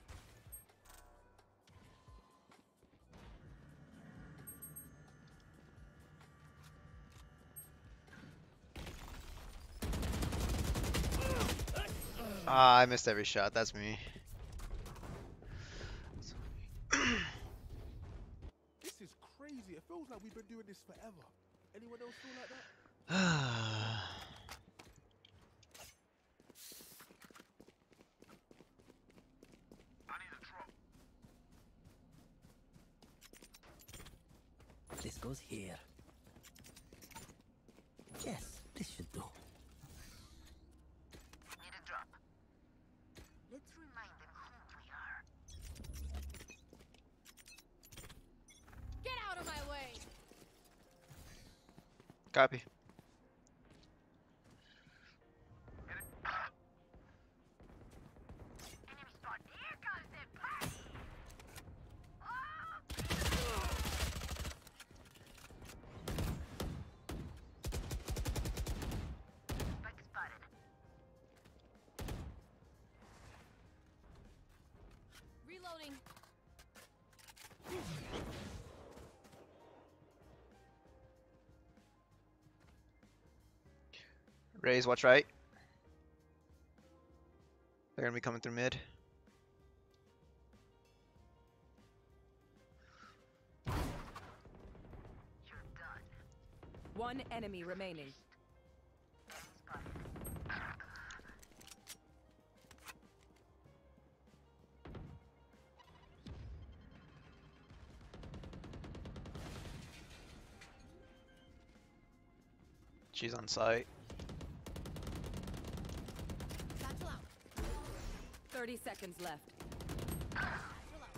Ah, I missed every shot. That's me. This is crazy. It feels like we've been doing this forever. Anyone else feel like that? I need a drop. This goes here. Yes, this should do. Need a drop. Let's remind them who we are. Get out of my way. Copy. Enemy spot. Here comes the party. Spike spotted. Reloading. Raise, watch right. They're gonna be coming through mid. One enemy remaining. She's on site. Satchel out. thirty seconds left. Satchel out.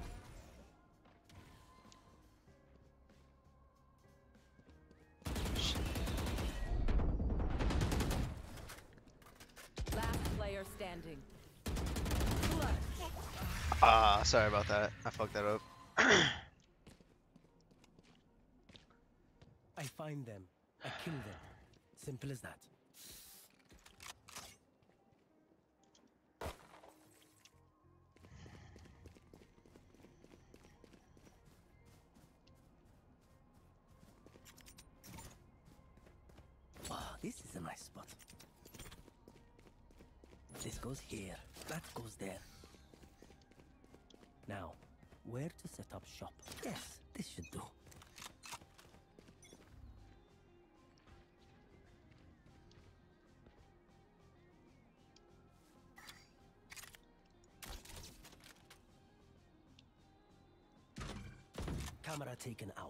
Last player standing. Ah, sorry about that. I fucked that up. I find them. I kill them. Simple as that. Wow, this is a nice spot. This goes here. That goes there. Now, where to set up shop? Yes, this should do. Camera taken out.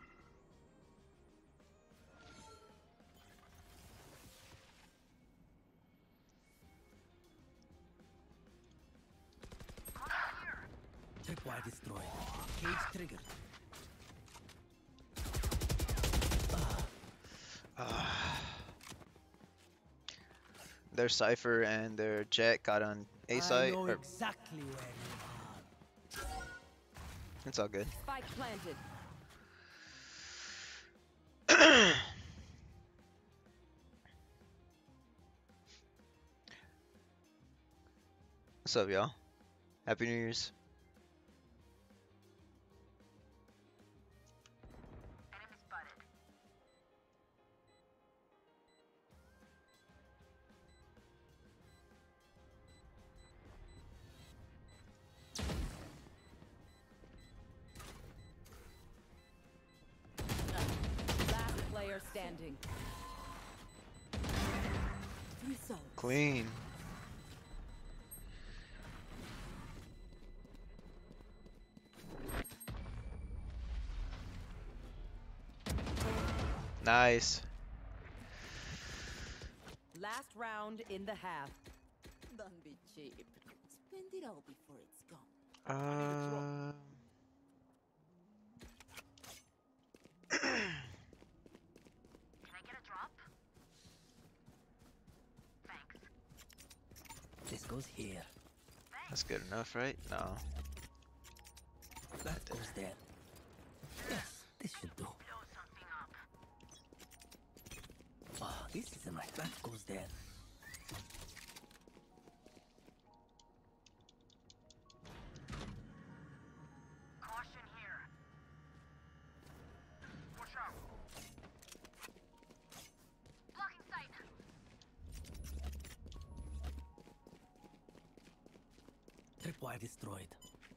Tripwire destroyed. Cage triggered. Their Cypher and their Jet got on A site. I know or- exactly where you are. It's all good. Spike planted. What's up, y'all? Happy New Year's. Enemy spotted. Last player standing. Queen. Nice. Last round in the half. Don't be cheap. Spend it all before it's gone. Um. Can I get a drop? Thanks. This goes here. That's good enough, right? No. That goes there. Yes, this should do. Blow something up. Oh, this isn't right. That goes there. Caution here. Watch out. Blocking sight. Tripwire destroyed.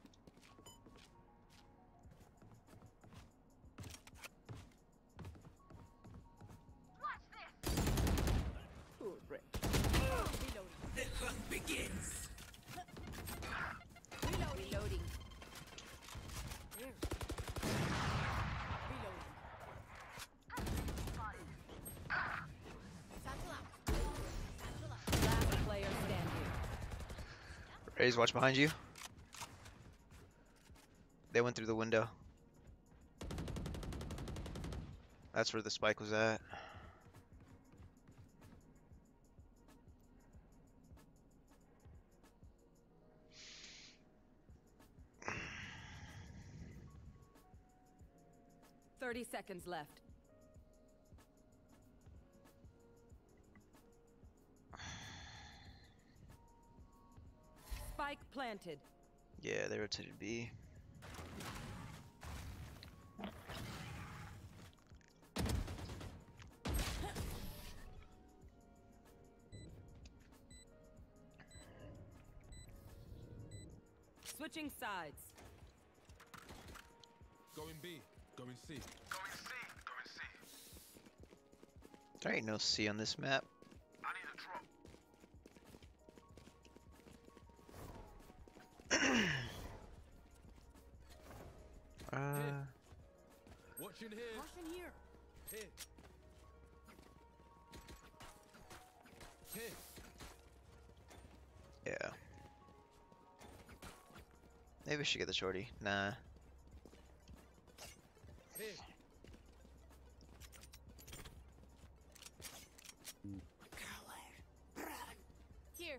Watch this. Ooh, great. The hunt begins. Reloading. Reloading. There. Reloading. Satchel out. Satchel out. Last player standing. Raze, watch behind you. They went through the window. That's where the spike was at. Thirty seconds left. Spike planted. Yeah, they rotated B. Switching sides. Going B. Going C. Going C. Going C. There ain't no C on this map. I need a drop. Uh, Watching here. Caution here. Here. Here. yeah. Maybe we should get the shorty. Nah. Here. Here.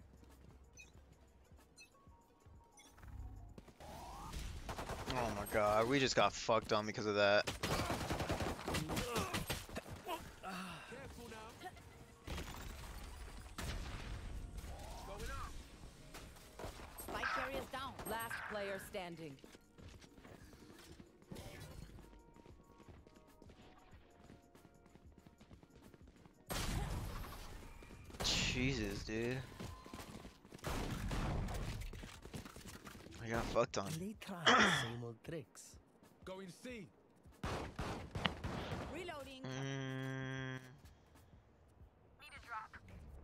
Oh my god, we just got fucked on because of that. Careful now. Going up. Spike carriers down. Last player standing. Jesus, dude. I got fucked on. They try the same old tricks. Going C. Reloading. Mm, Need a drop.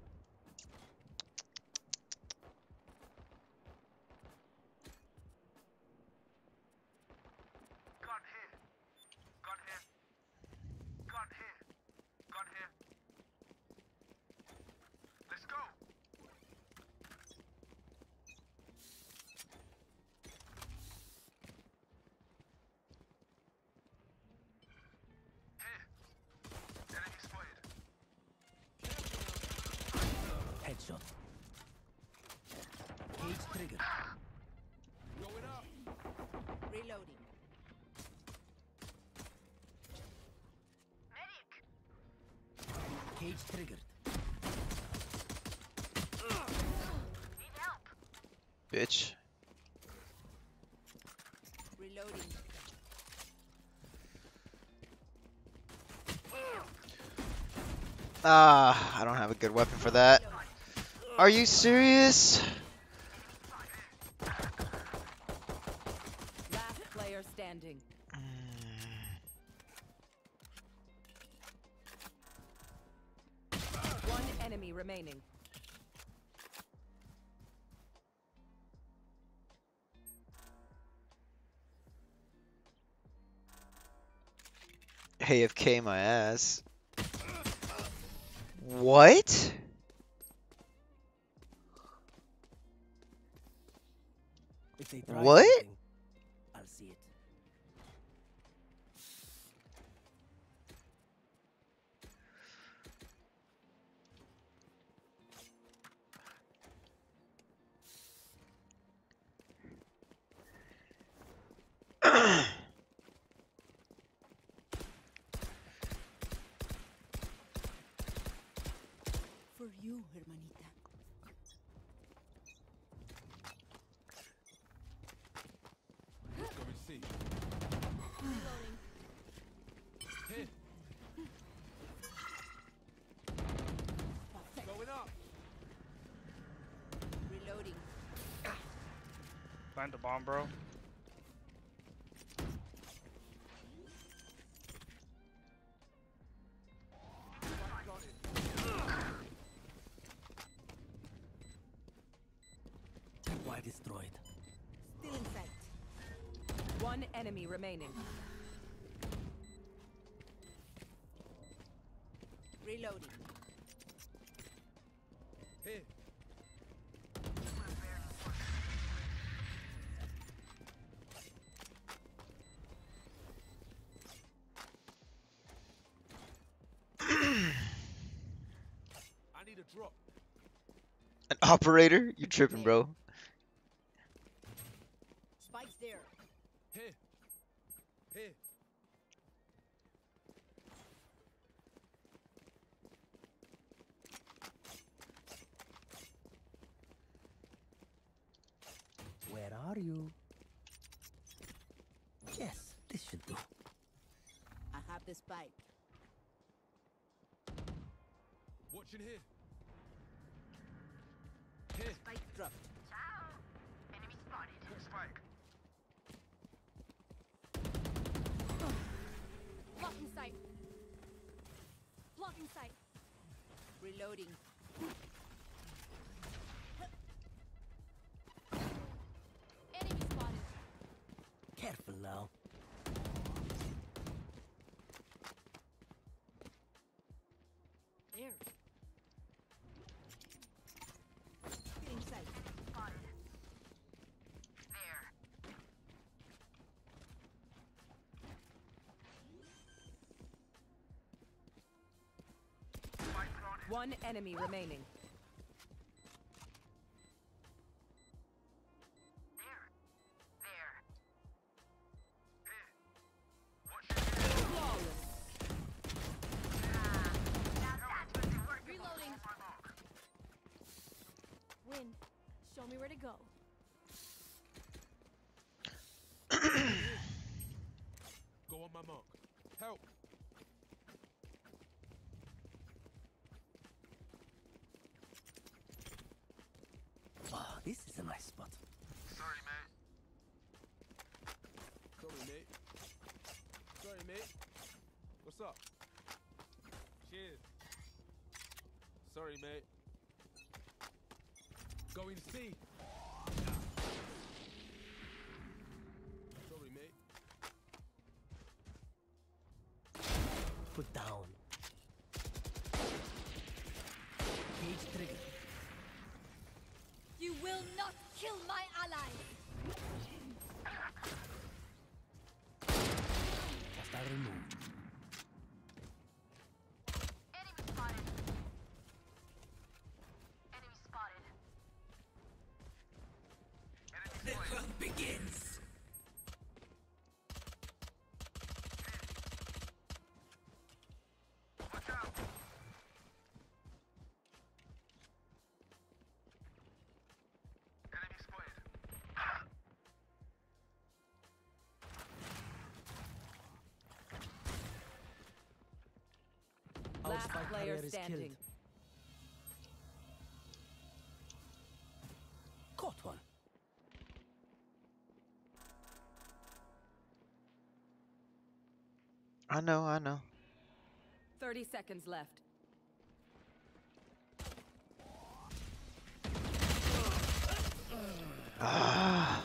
Gun here. Gun here. Gun here. Gun here. Let's go. Here. Enemy spotted. Headshot. Cage trigger. Going up. Reloading. Medic. Cage triggered. Need help. bitch. Reloading. Ah, I don't have a good weapon for that. Are you serious? Last player standing. One enemy remaining. A F K my ass. What? If they try What? something, I'll see it. For you, hermanita. Let's go and see. Reloading. Here. Going up. Reloading. Find the bomb, bro. Why destroyed? Still in sight. One enemy remaining. Reloading. Here. I need a drop. An operator? You tripping, bro? Spike's there. Here. Here. Where are you? Yes, this should do. I have the spike. Watching here. Here. Spike dropped. Ciao. Enemy spotted. Spike. Blocking sight. Blocking sight. Reloading. Enemy spotted. Careful now. There. Getting sight. Spotted. There. One enemy remaining. There. There. Flawless. Reloading. Win. Show me where to go. Go on my mark. Help. Oh, this is a nice spot. Sorry, man. Sorry, mate. Sorry, mate. What's up? Cheers. Sorry, mate. Going C. Sorry, mate. Put down. Cage trigger. You will not kill my ally. Hostile removed. Enemy spotted. Enemy spotted. The hunt begins. Watch out. Enemy spotted. Our Last spike player carrier is standing. killed. Caught one. I know, I know. Thirty seconds left. Ah.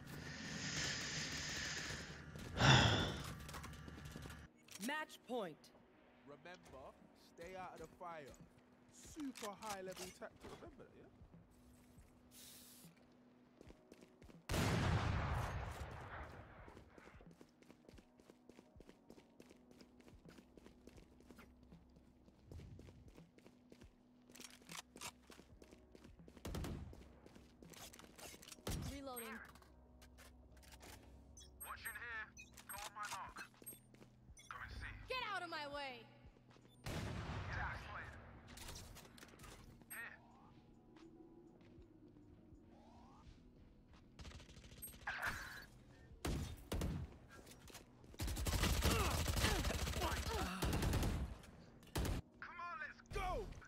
Match point. Remember, stay out of the fire. Super high level tactic. Remember that, yeah?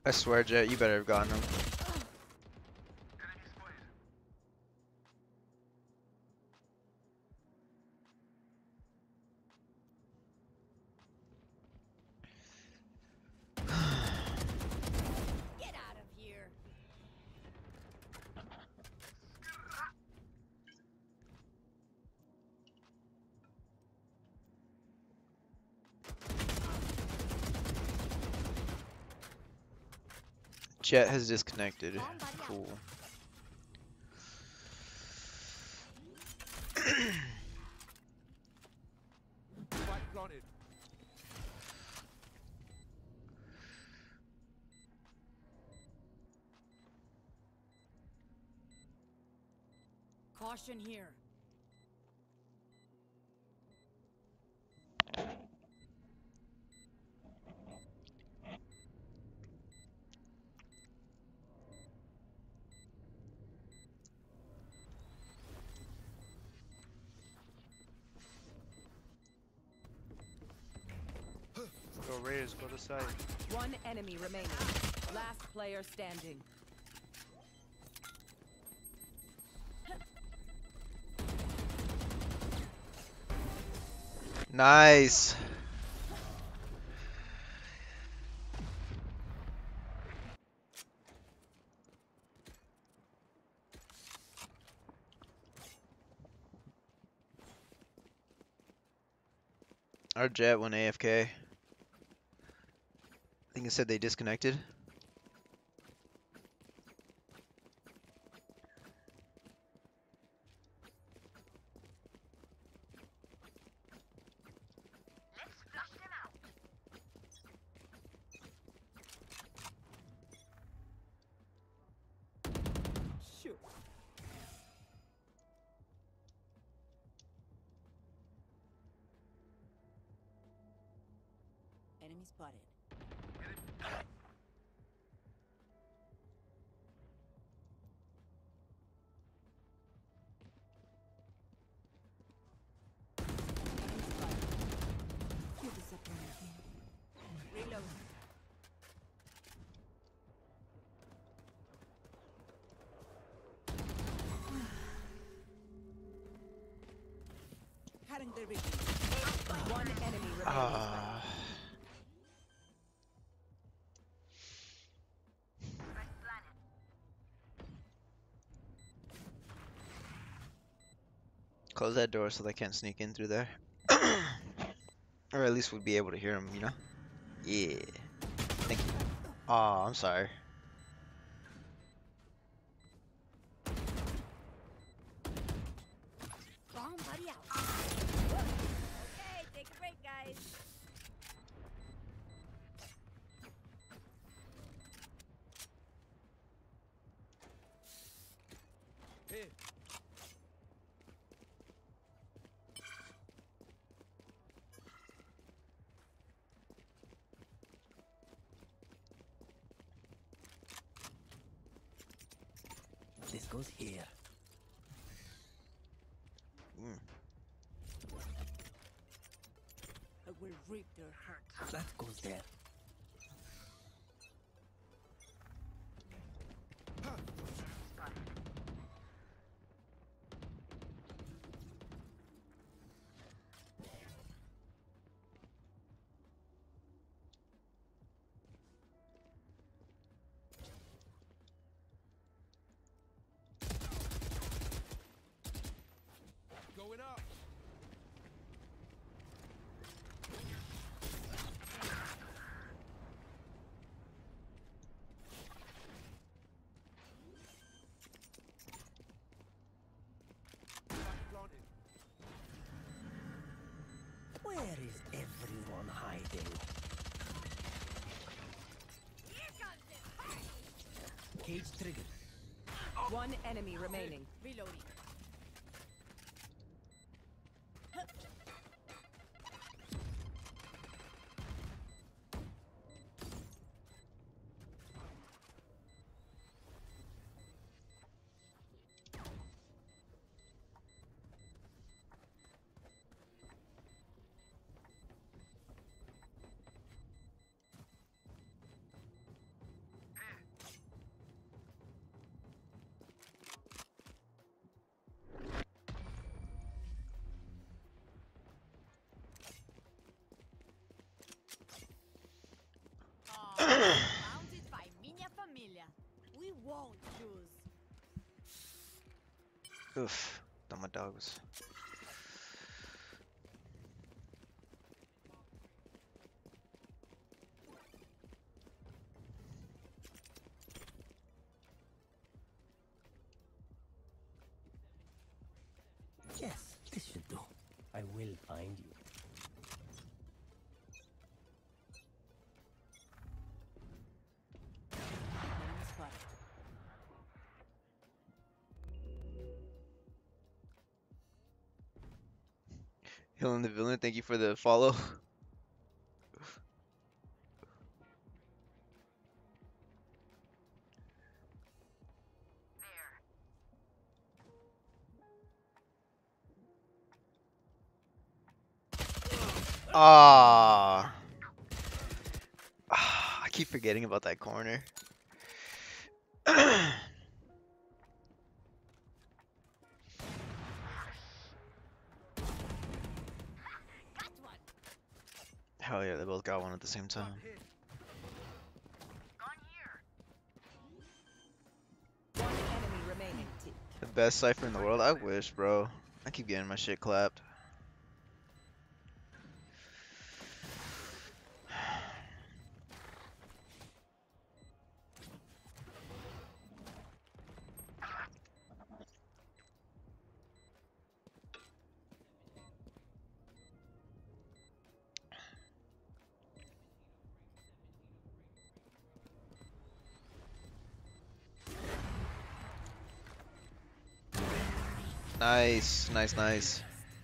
I swear, Jet, you better have gotten him. Get out of here. Jet has disconnected. Cool. Spike planted. Caution here. Go Raiders, go to site. One enemy remaining. Last player standing. Nice. Our Jet went A F K. I think it said they disconnected. Let's flush them out. Shoot. Enemy spotted. You disappointed me. Reload. Cutting their vision. One enemy remaining. Ah. Close that door so they can't sneak in through there. Or at least we'd be able to hear them, you know? Yeah. Thank you. Aw, I'm sorry. Bomb buddy out. Okay, take a break, guys. Here. This goes here. Mm. I will rip their hearts. That goes there. Going up. Spike planted. Where is everyone hiding? Here comes this. Cage triggered. One enemy remaining. Reloading. Oof. Thought my dog was. Yes, this should do. I will find you. Enemy spotted. Healing the villain, thank you for the follow. Ah, I keep forgetting about that corner. Hell yeah, they both got one at the same time. One enemy remaining. The best cipher in the world? I wish, bro. I keep getting my shit clapped. Nice, nice, nice.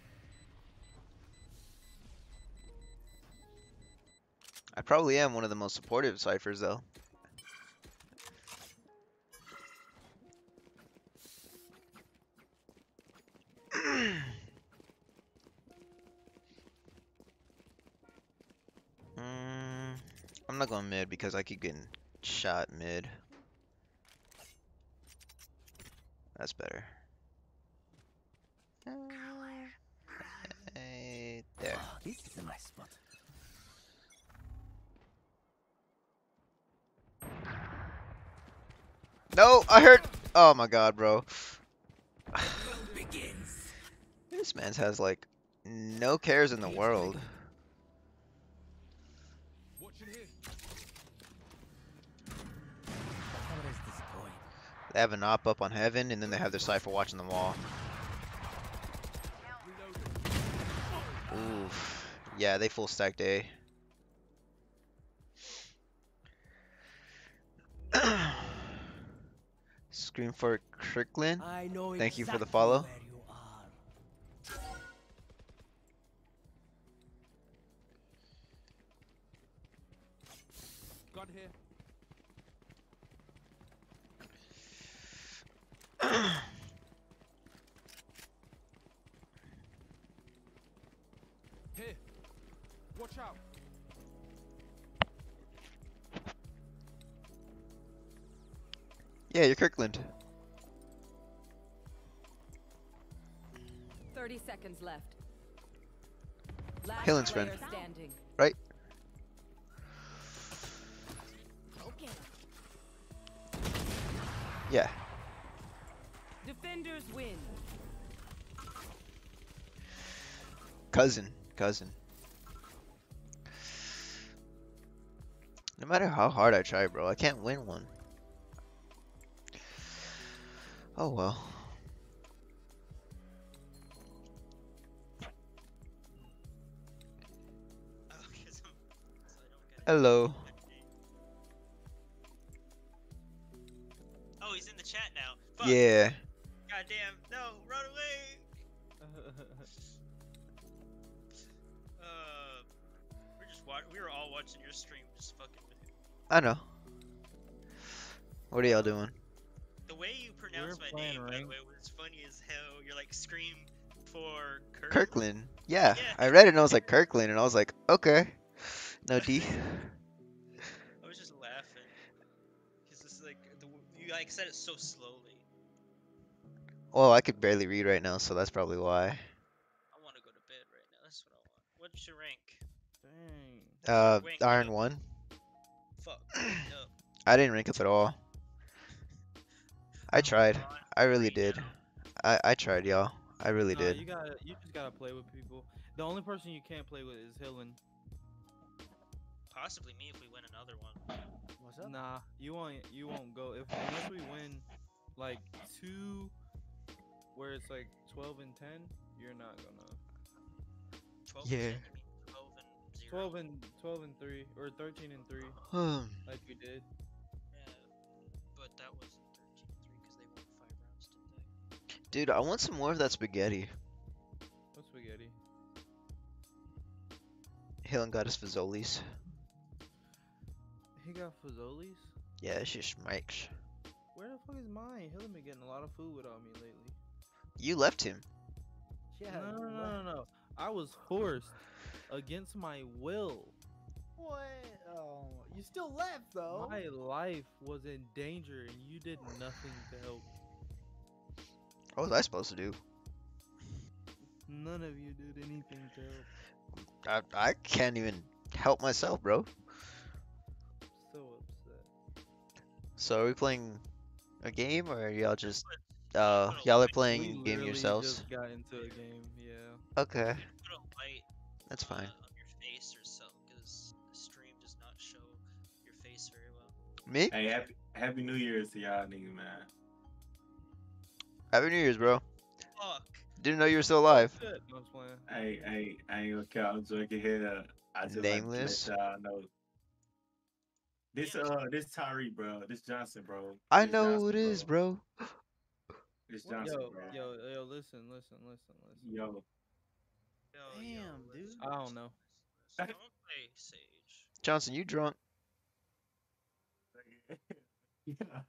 I probably am one of the most supportive ciphers, though. mm, I'm not going mid because I keep getting shot mid. That's better. Right there. Oh, this is a nice spot. No, I heard. Oh my god, bro. Begins. This man has like no cares in the world. Where is this going? They have an op up on heaven, and then they have their cipher watching the wall. Oof. Yeah, they full stacked A. Scream for Kirkland. I know Thank you for the exactly follow. where you are. Gun here. Here. Watch out. Yeah, you're Kirkland. Thirty seconds left. Last Hillen's friend. player standing. Right? Okay. Yeah. Defenders win. Cousin. Cousin. No matter how hard I try, bro, I can't win one. Oh well. Hello. Oh, he's in the chat now. Fuck. Yeah. Goddamn. No, run away. uh, we're just wa we were all watching your stream, just fucking with you. I know. What are y'all doing? The way you pronounce We're my playing name, by the ranked. way, was funny as hell. You're like, scream for Kirk. Kirkland. Yeah. Yeah. I read it and I was like Kirkland and I was like, okay. No D. I was just laughing. Cause it's like, the, you like said it so slowly. Well, I could barely read right now, so that's probably why. I want to go to bed right now. That's what I want. What's your rank? Dang. Uh, Rank Iron up. one. Fuck. No. I didn't rank up at all. I I'm tried. bron- I really three did. now. I I tried, y'all. I really Nah, did. you gotta, you just gotta play with people. The only person you can't play with is Hillen. Possibly me if we win another one. What's up? Nah, you won't, you won't go if unless we win, like two, where it's like twelve and ten. You're not gonna. twelve Yeah. and ten, you mean twelve and zero? Twelve and twelve and three, or thirteen and three, Hmm. like we did. Yeah, but that wasn't thirteen and three because they won five rounds, didn't they? Dude, I want some more of that spaghetti. What's spaghetti? Helen got us Fazoli's. He got Fazoli's. Yeah, it's just Mike's. Where the fuck is mine? He'll been getting a lot of food without me lately. You left him. Yeah. No, no, no, what? no, no. I was forced against my will. What? Oh, you still left though. My life was in danger, and you did nothing to help. What was I supposed to do? None of you did anything to help. I I can't even help myself, bro. So upset. So are we playing a game, or are y'all just uh y'all are playing We game literally yourselves? just got into a game, yeah. Okay, Put a light that's uh, fine. on your face or so, because the stream does not show your face very well. Me? Hey, happy Happy New Year's to y'all niggas, man. Happy New Year's, bro. Fuck. Didn't know you were still alive. Shit, no, I'm just playing. Hey, hey, I ain't gonna count. I'm drinking here. I just Nameless? like to let y'all know. This uh, this Tyree, bro. This Johnson, bro. I This know who Johnson, it is, bro. This Yo, Johnson, bro. yo, yo, listen, listen, listen, listen. Yo. Yo, Damn, yo, dude. listen, I don't know. listen, Don't play Sage. Johnson, you drunk? Yeah.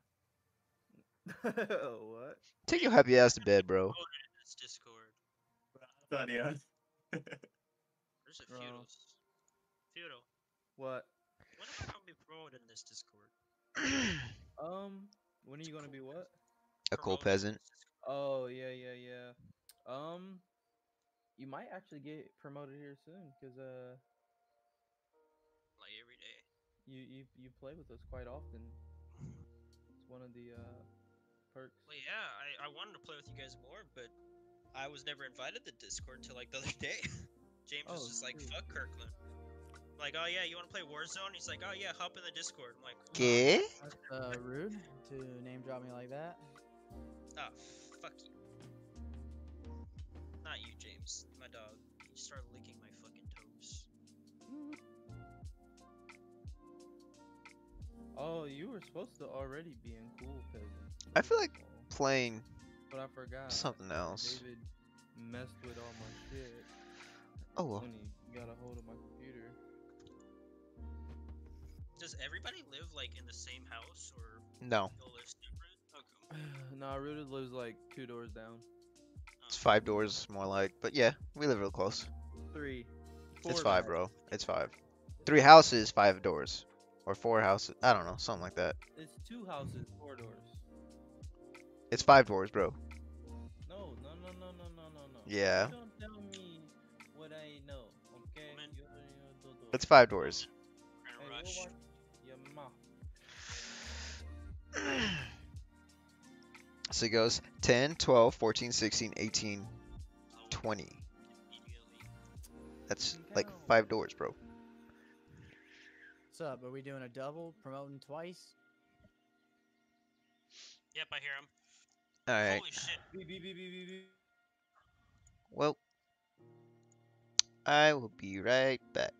What? Take your happy ass to bed, bro. Voted in this Discord. I thought yeah. There's a Bro. feudal. Feudal. What? When am I gonna be promoted in this Discord? Um, when are you gonna be what? A cool Promoted in peasant. this Discord. Oh, yeah, yeah, yeah. Um, you might actually get promoted here soon, cause uh, Like every day. you you you play with us quite often. It's one of the uh perks. Well, yeah, I, I wanted to play with you guys more, but I was never invited to Discord until like the other day. James was Oh, just like, shoot. fuck Kirkland. Like, oh yeah, you want to play Warzone? He's like, oh yeah, hop in the Discord. I'm like, ¿Qué? That's uh, rude to name drop me like that. ah, fuck you. Not you, James. My dog. You started licking my fucking toes. Oh, you were supposed to already be in cool peasant. I feel like playing But I forgot. something else. David messed with all my shit Oh well. when he got a hold of my computer. Does everybody live like in the same house or No. y'all live separate? Okay. Nah, Rooted lives like two doors down. It's five doors more like, but yeah, we live real close. Three. It's Four five, doors. bro. It's five. Three houses, five doors. Or four houses. I don't know, something like that. It's two houses, four doors. It's five doors, bro. No, no, no, no, no, no, no, no. Yeah. You don't tell me what I know, okay? Woman. You, you, do, do. It's five doors. Trying to Hey, rush. go watch your mouth. So it goes ten, twelve, fourteen, sixteen, eighteen, twenty. Immediately. That's like five doors, bro. What's up? Are we doing a double? Promoting twice? Yep, I hear him. Alright. Holy shit. Beep, beep, beep, beep, beep, beep. Well, I will be right back.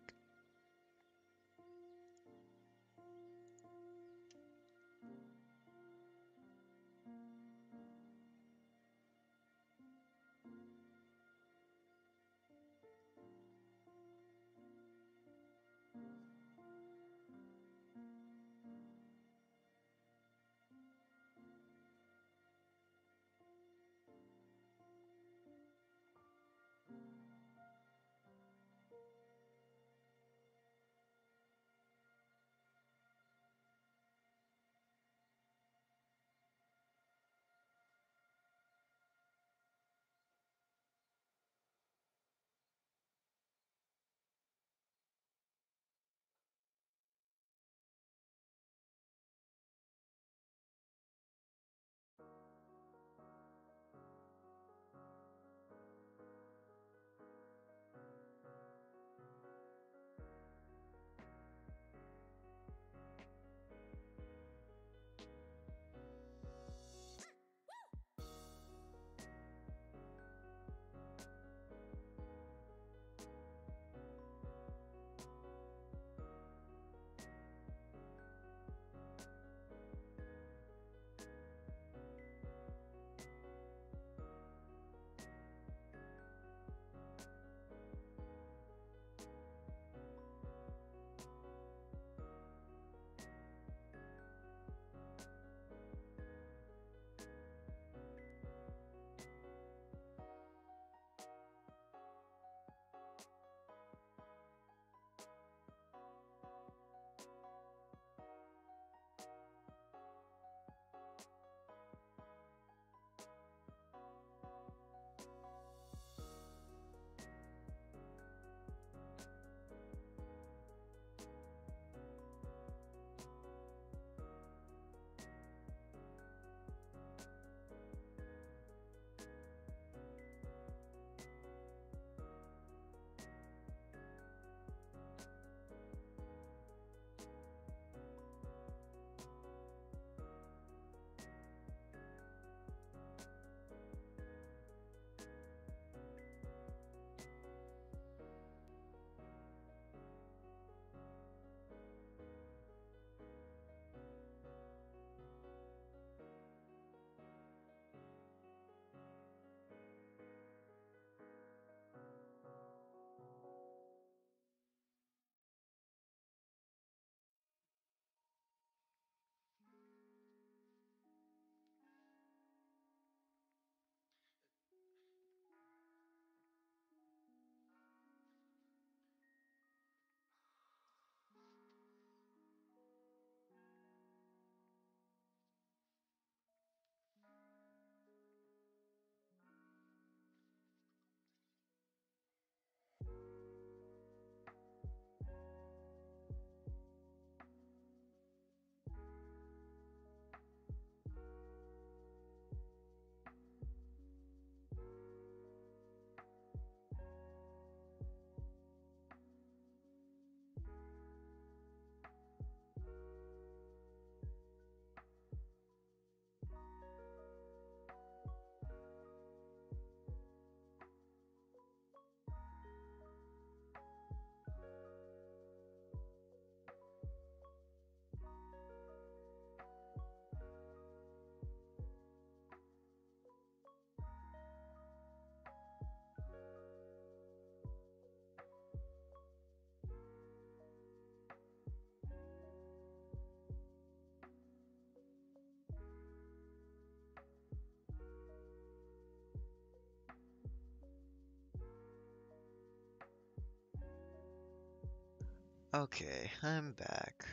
Okay, I'm back.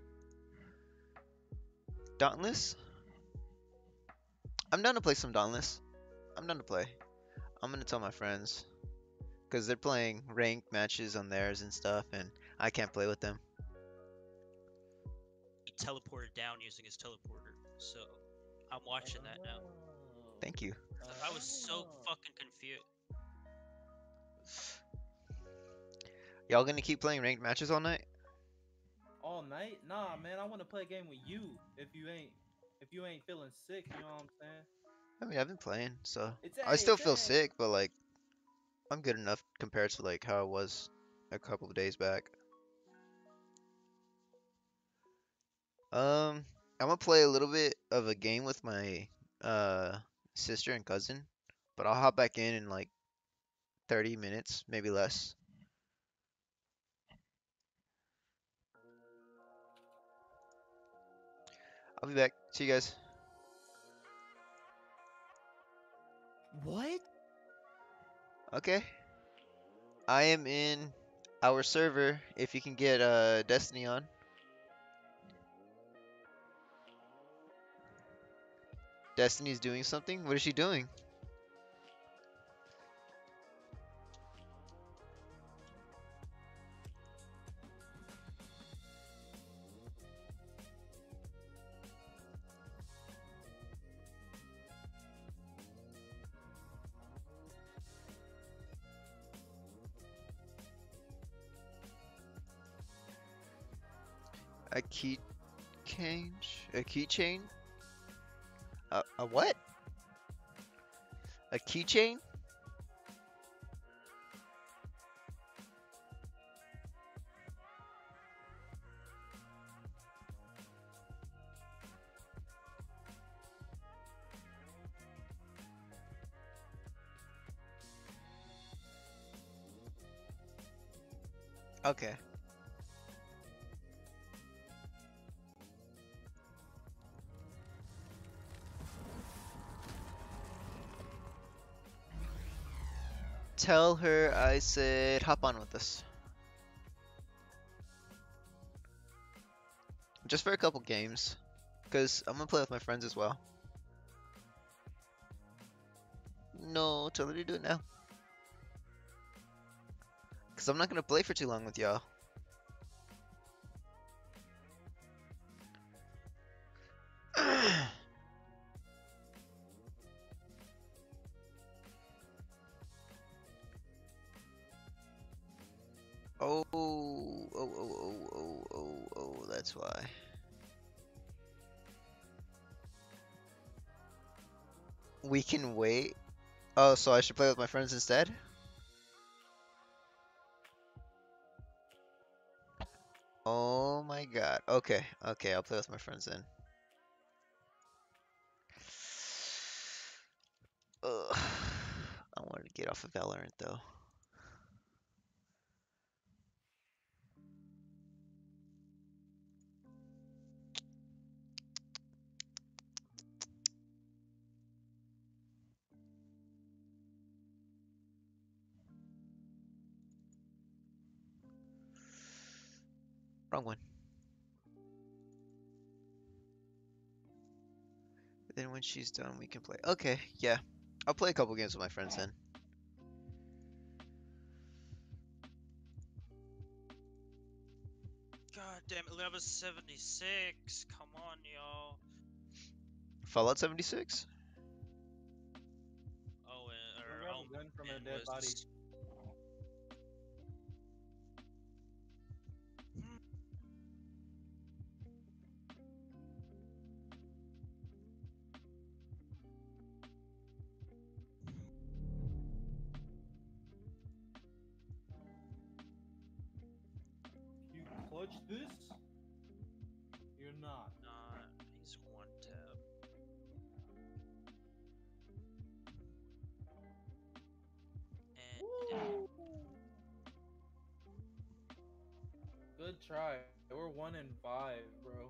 Dauntless? I'm down to play some Dauntless. I'm down to play. I'm gonna tell my friends. Because they're playing ranked matches on theirs and stuff, and I can't play with them. He teleported down using his teleporter, so I'm watching that now. Thank you. I was so fucking confused. Y'all gonna keep playing ranked matches all night? All night? Nah, man. I want to play a game with you. If you ain't, if you ain't feeling sick, you know what I'm saying? I mean, I've been playing, so It's I A, still it's feel A. sick, but like I'm good enough compared to like how I was a couple of days back. Um, I'm gonna play a little bit of a game with my uh sister and cousin, but I'll hop back in in like thirty minutes, maybe less. I'll be back. See you guys. What? Okay. I am in our server. If you can get uh Destiny on. Destiny's doing something? What is she doing? A key change? A keychain? A, a what? A keychain? Okay. Tell her I said hop on with us. Just for a couple games. Because I'm going to play with my friends as well. No, tell her to do it now. Because I'm not going to play for too long with y'all. Oh, oh, oh, oh, oh, oh, oh, that's why. We can wait. Oh, so I should play with my friends instead? Oh my god. Okay, okay, I'll play with my friends then. Ugh. I wanted to get off of Valorant though. Wrong one. Then when she's done, we can play. Okay, yeah. I'll play a couple games with my friends then. God damn it, level seventy-six. Come on, y'all. Fallout seventy-six? Oh, and, or Grab um, a gun from a and dead was body. this- You clutch this? You're not. Nah, he's one tab. And Good try. We're one in five, bro.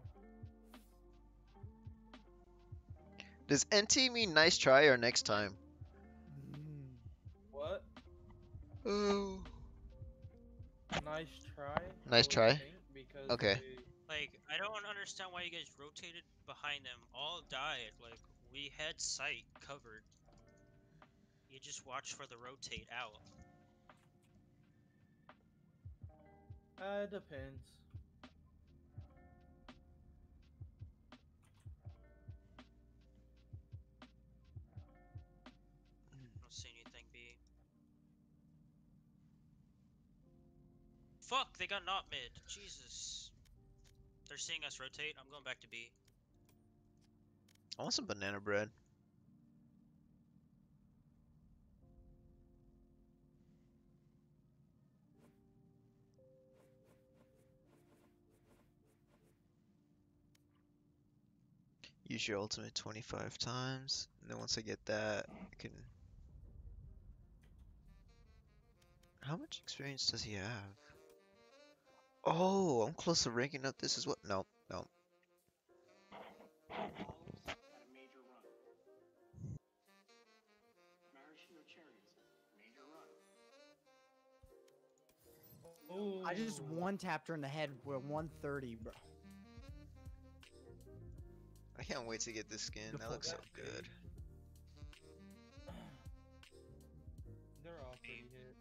Does N T mean nice try or next time? What? Oh. Nah, nice try. Nice I would try. think, because Okay. they- Like, I don't understand why you guys rotated behind them. All died. Like, we had sight covered. You just watch for the rotate out. Uh, it depends. I don't see anything, B. Fuck, they got not mid. Jesus. They're seeing us rotate. I'm going back to B. I want some banana bread. Use your ultimate twenty-five times, and then once I get that, I can. How much experience does he have? Oh, I'm close to ranking up. This is what? No, no. I just one tapped her in the head with one thirty, bro. I can't wait to get this skin. That looks so good. They're all pretty hit.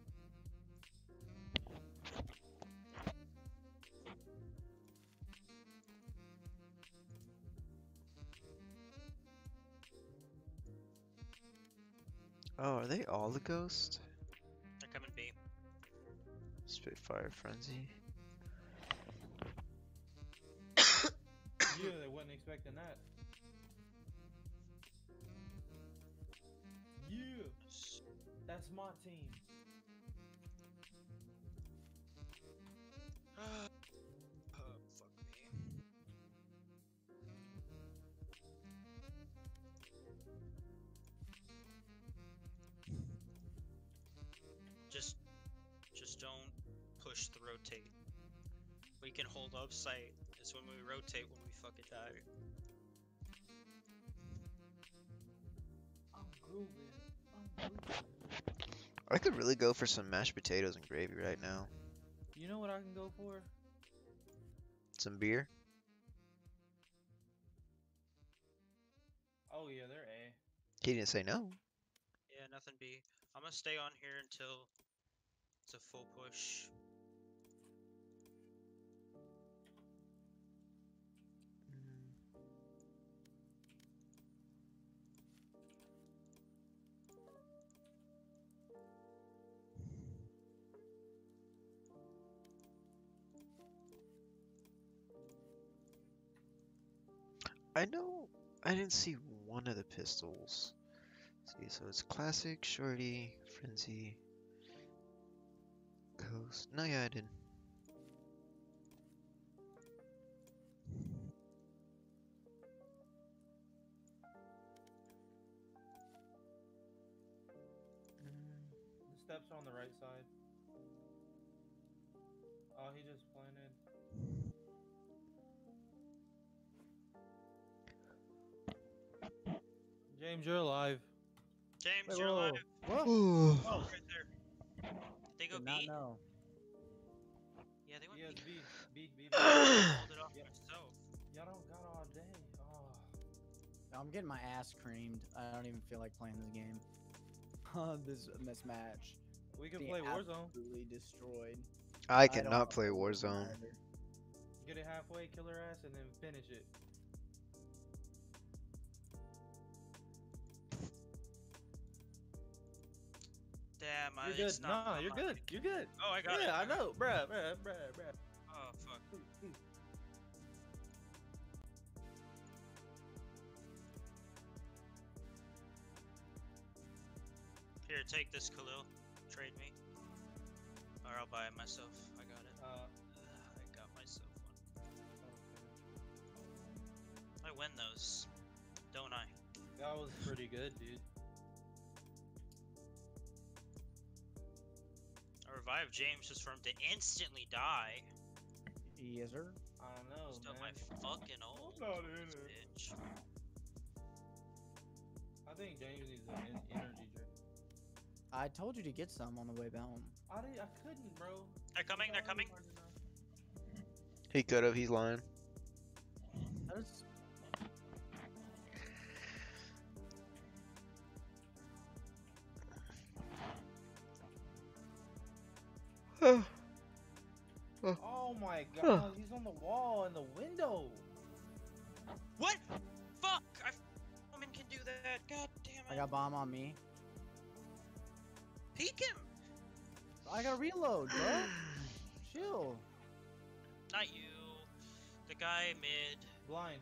Oh, are they all the ghost? They're coming B. Spitfire Frenzy. Yeah, they wasn't expecting that. Yeah, that's my team. Oh, fuck me. Just, just don't push the rotate. We can hold up sight. It's when we rotate when we fucking die. I'm grooving. I'm grooving. I could really go for some mashed potatoes and gravy right now. You know what I can go for? Some beer. Oh yeah, they're A. He didn't say no. Yeah, nothing B. I'm gonna stay on here until it's a full push. I know I didn't see one of the pistols. See, so it's classic, shorty, frenzy, ghost. No, yeah, I did. The steps are on the right side. Oh, he just planted. James, you're alive. James, Wait, you're whoa, alive. What? Ooh. Oh, right there. Did they go Did B? not know. Yeah, they went Yeah, B. B, B, B, B. I called it off Yep. myself. Y'all don't got all day. Oh. I'm getting my ass creamed. I don't even feel like playing this game. this this match. We can Being play Warzone. Absolutely destroyed. I don't cannot play know what Warzone. matter. Get it halfway, kill her ass, and then finish it. Damn, I, You're good. it's not. Nah, on you're my- good. You're good. Oh, I got it. Yeah, I know. Bruh, bruh, bruh, bruh. Oh, fuck. Here, take this, Khalil. Trade me. Or I'll buy it myself. I got it. Uh, I got myself one. I win those, don't I? that was pretty good, dude. I revived James just for him to instantly die. Yes, sir. I don't know, Still man. my fucking old I'm not in it. bitch. I think James needs an en- energy drink. I told you to get some on the way home. I didn't. I couldn't, bro. They're coming. They're coming. He could have. He's lying. That is... Oh my god, he's on the wall in the window. What? Fuck! I woman can do that. God damn it. I got bomb on me. Peek him. I got reload, bro. Chill. Not you. The guy mid. Blind.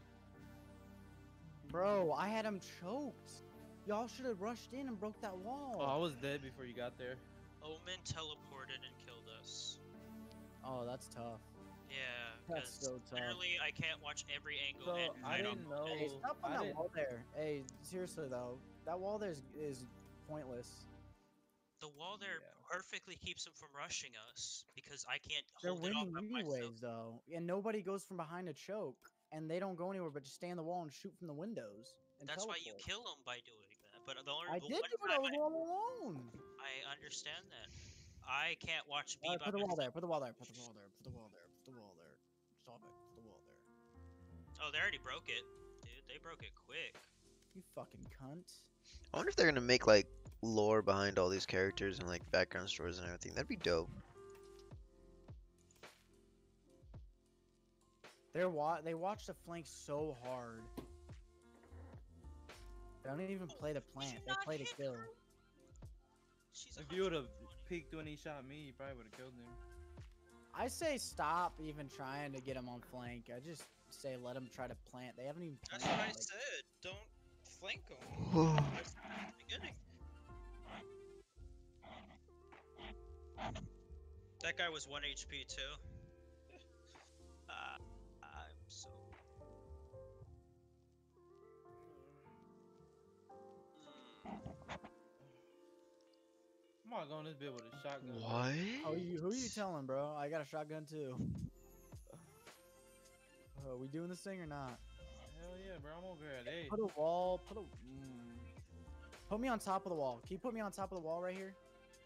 Bro, I had him choked. Y'all should have rushed in and broke that wall. Oh, I was dead before you got there. Omen teleported and killed us. Oh, that's tough. Yeah, That's because so tough. literally I can't watch every angle So, and I fight didn't on know. Hey, stop on I that didn't- wall there. Hey, seriously though, that wall there is, is pointless. The wall there perfectly keeps him from rushing us because I can't They're hold it off winning by myself. anyways, though, and nobody goes from behind a choke, and they don't go anywhere but just stay in the wall and shoot from the windows. And That's why you teleport. kill him by doing that. But the only I the did one do it. I time was I, all alone. I understand that. I can't watch All right, Bebop. put the wall and- there. Put the wall there. Put the wall there. Put the wall there. Put the wall there. Stop it. Put the wall there. Oh, they already broke it, dude. They broke it quick. You fucking cunt. I wonder if they're gonna make like lore behind all these characters and like background stories and everything. That'd be dope. They're wa they watch the flank so hard. They don't even play the plant. They play to kill. If you would have peeked when he shot me, you probably would have killed him. I say stop even trying to get him on flank. I just say let him try to plant. They haven't even That's planted. what I like- said. Don't flank him. Oh. I said at the beginning. That guy was one H P too. Uh, I'm so. I'm not going this bit with a shotgun. What? Oh, you, who you telling, bro? I got a shotgun too. Uh, we doing this thing or not? Hell yeah, bro. I'm over at eight. Put a wall. Put a. Mm, put me on top of the wall. Can you put me on top of the wall right here?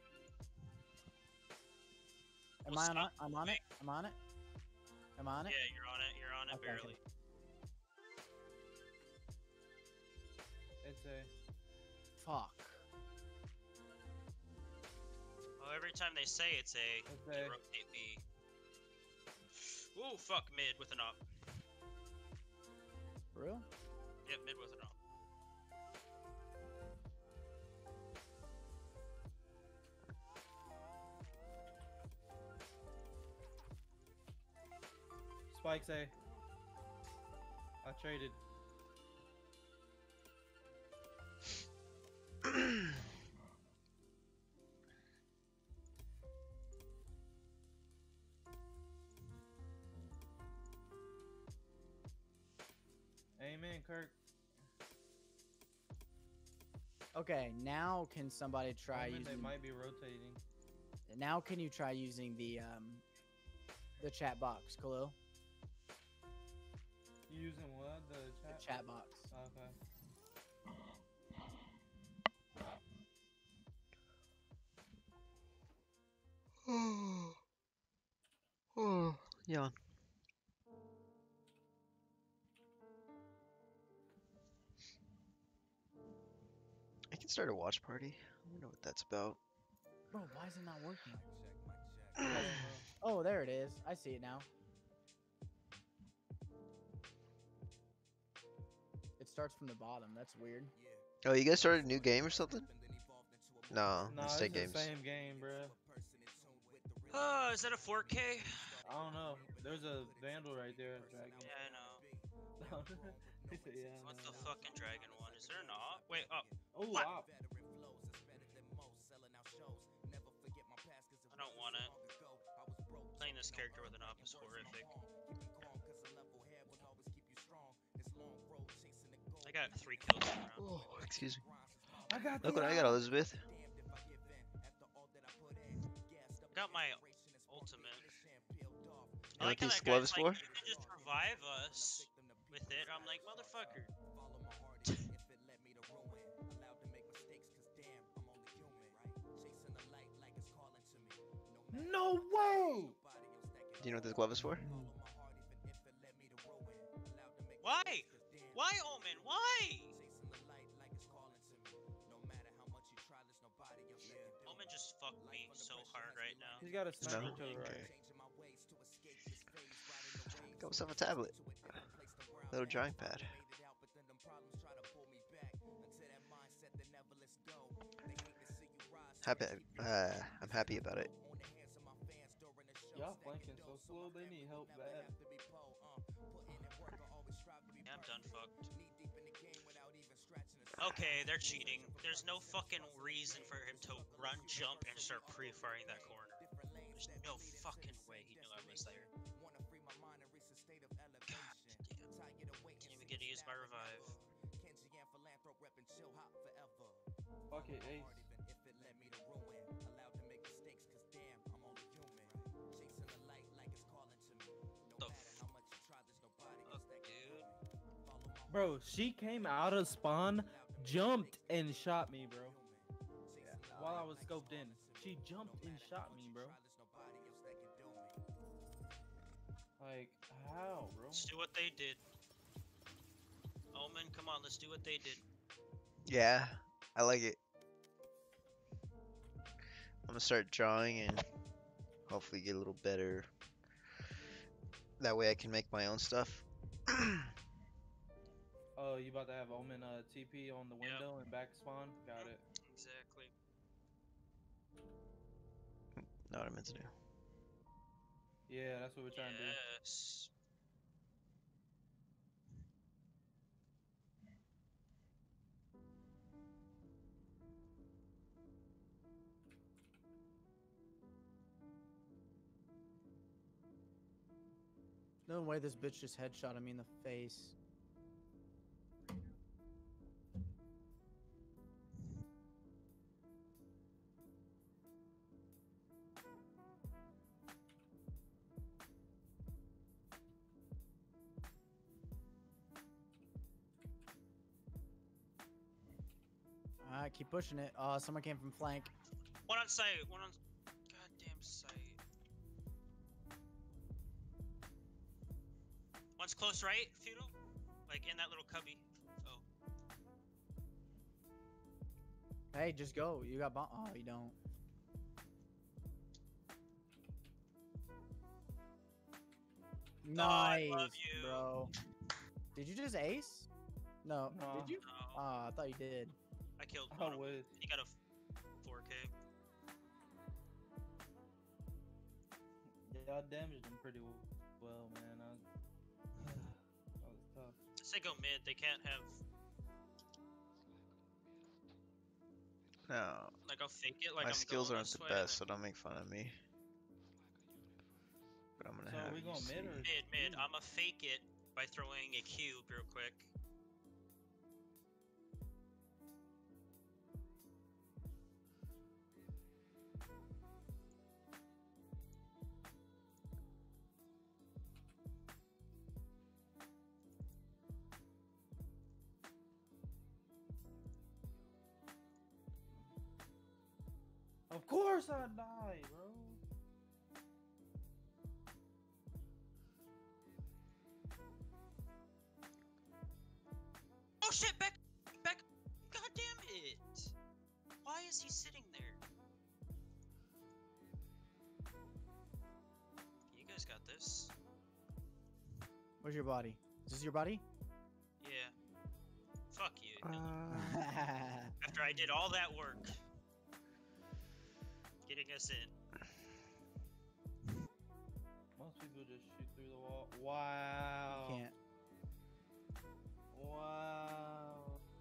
Am I on it? I'm on it. I'm on it. I'm on it. Yeah, you're on it. You're on it Okay, barely. okay. It's a. Fuck. Well, every time they say it's A, It's they A. rotate B. Ooh, fuck mid with an op. For real? Yep, mid with an op. Spikes A. I traded. Amen, Kirk. Okay, now can somebody try Omen, using? They might be rotating. Now can you try using the um, the chat box, Khalil? You using what? The chat? The chat box. Okay. Oh, yawn. I can start a watch party. I wonder what that's about. Bro, why is it not working? Oh, there it is. I see it now. It starts from the bottom. That's weird. Oh, you guys started a new game or something? No, Nah, it's it's same the games. same game, bro. Oh, is that a four K? I don't know. There's a vandal right there. Dragon. Yeah, I know. He said, yeah, I What know. the fucking dragon one? Is there an op? Wait, up. Oh, What? wow. I don't want it. Playing this character with an op is horrific. I got three kills in a round. Oh, excuse me. I got Look the what I got, op. Elizabeth. Got my ultimate. You I like know how what these that gloves guy's for? like, you can just revive us with it. I'm like, motherfucker. No way! Do you know what this glove is for? Why? Why, Omen? Why? Omen just fucked me so hard right now. He's got a No. sniper to the Okay. right. Got myself a tablet. Little drawing pad. Happy. Uh, I'm happy about it. Y'all flanking so slow, they need help bad. Yeah, I'm done fucked. Okay, they're cheating. There's no fucking reason for him to run, jump, and start pre-firing that corner. There's no fucking way he knew I was there. God damn. Can't even get to use my revive. Fuck it, Ace. The fuck, dude? Bro, she came out of spawn, jumped and shot me, bro. While I was scoped in. She jumped and shot me, bro. Like, how, bro? Let's do what they did. Omen, come on, let's do what they did. Yeah, I like it. I'm gonna start drawing and hopefully get a little better. That way I can make my own stuff. Oh, you about to have Omen uh, T P on the window and back spawn? Got it. Exactly. Know what I meant to do. Yeah, that's what we're trying to do. Yes. No way this bitch just headshot me in the face. Alright, keep pushing it. Uh, someone came from flank. One on site, one on goddamn site. One's close right, Feudal? Like in that little cubby. Oh. Hey, just go. You got bomb. Oh, you don't. Nice, I love you. bro. Did you just ace? No. No. Did you? No. Ah, I thought you did. I killed I one of them. wish. He got a four K. Y'all damaged him pretty well, man. I, that was tough. Say go mid, they can't have. No, Like I'll fake it like my I'm skills going aren't this the way, best, so and then- don't make fun of me. But I'm gonna So have are we you going see. mid or? Mid, mid. I'ma fake it by throwing a cube real quick. Of course I die, bro. Oh shit, back, back. God damn it! Why is he sitting there? You guys got this. Where's your body? Is this your body? Yeah. Fuck you. Uh, After I did all that work, getting us in. Most people just shoot through the wall. Wow. Can't. Wow.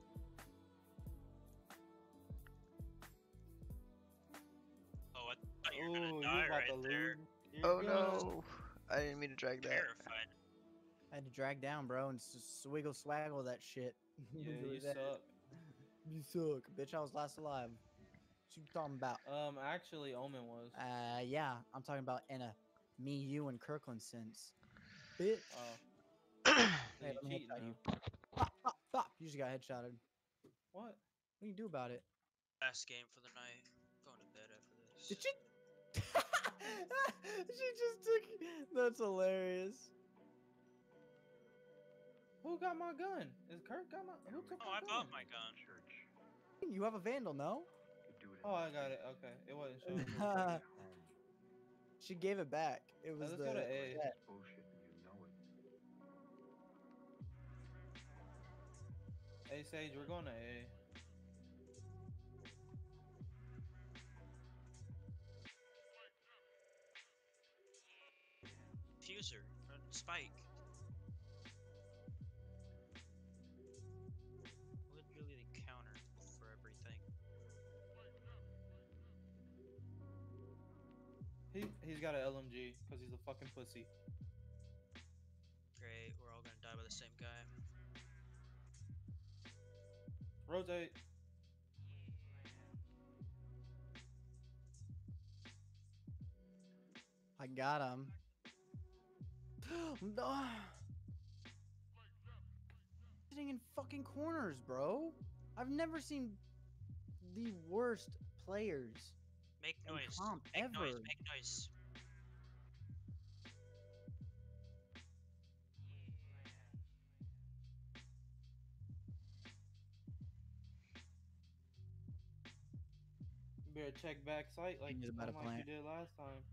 Oh, I thought you Ooh, were you gonna about die to right lose. there. You're oh gonna- no! I didn't mean to drag that. Terrified. I had to drag down, bro, and s- swiggle swaggle that shit. Yeah, Do you that. suck. You suck, bitch. I was last alive. What you talking about? Um, actually, Omen was. Uh, yeah, I'm talking about in a me, you, and Kirkland sense. Bitch. Oh, Hey, so let you me cheating headshot now. you. Pop, pop, pop. You just got headshotted. What? What do you do about it? Last game for the night. Going to bed after this. Did you? She just took. That's hilarious. Who got my gun? Is Kirk got my? Who took Oh, my I gun? bought my gun. You have a vandal, no? Oh, I got it. Okay, it wasn't showing. for a second. She gave it back. It was let's the. go to A. set. Hey Sage, we're going to A. Fuser. Or Spike. Literally the counter for everything. He he's got an L M G because he's a fucking pussy. Great, we're all gonna die by the same guy. Rotate. I got him. No. Sitting in fucking corners, bro. I've never seen the worst players. Make in noise. comp Make ever. noise. Make noise. You better check back sight like, He's about to like you plant. did last time.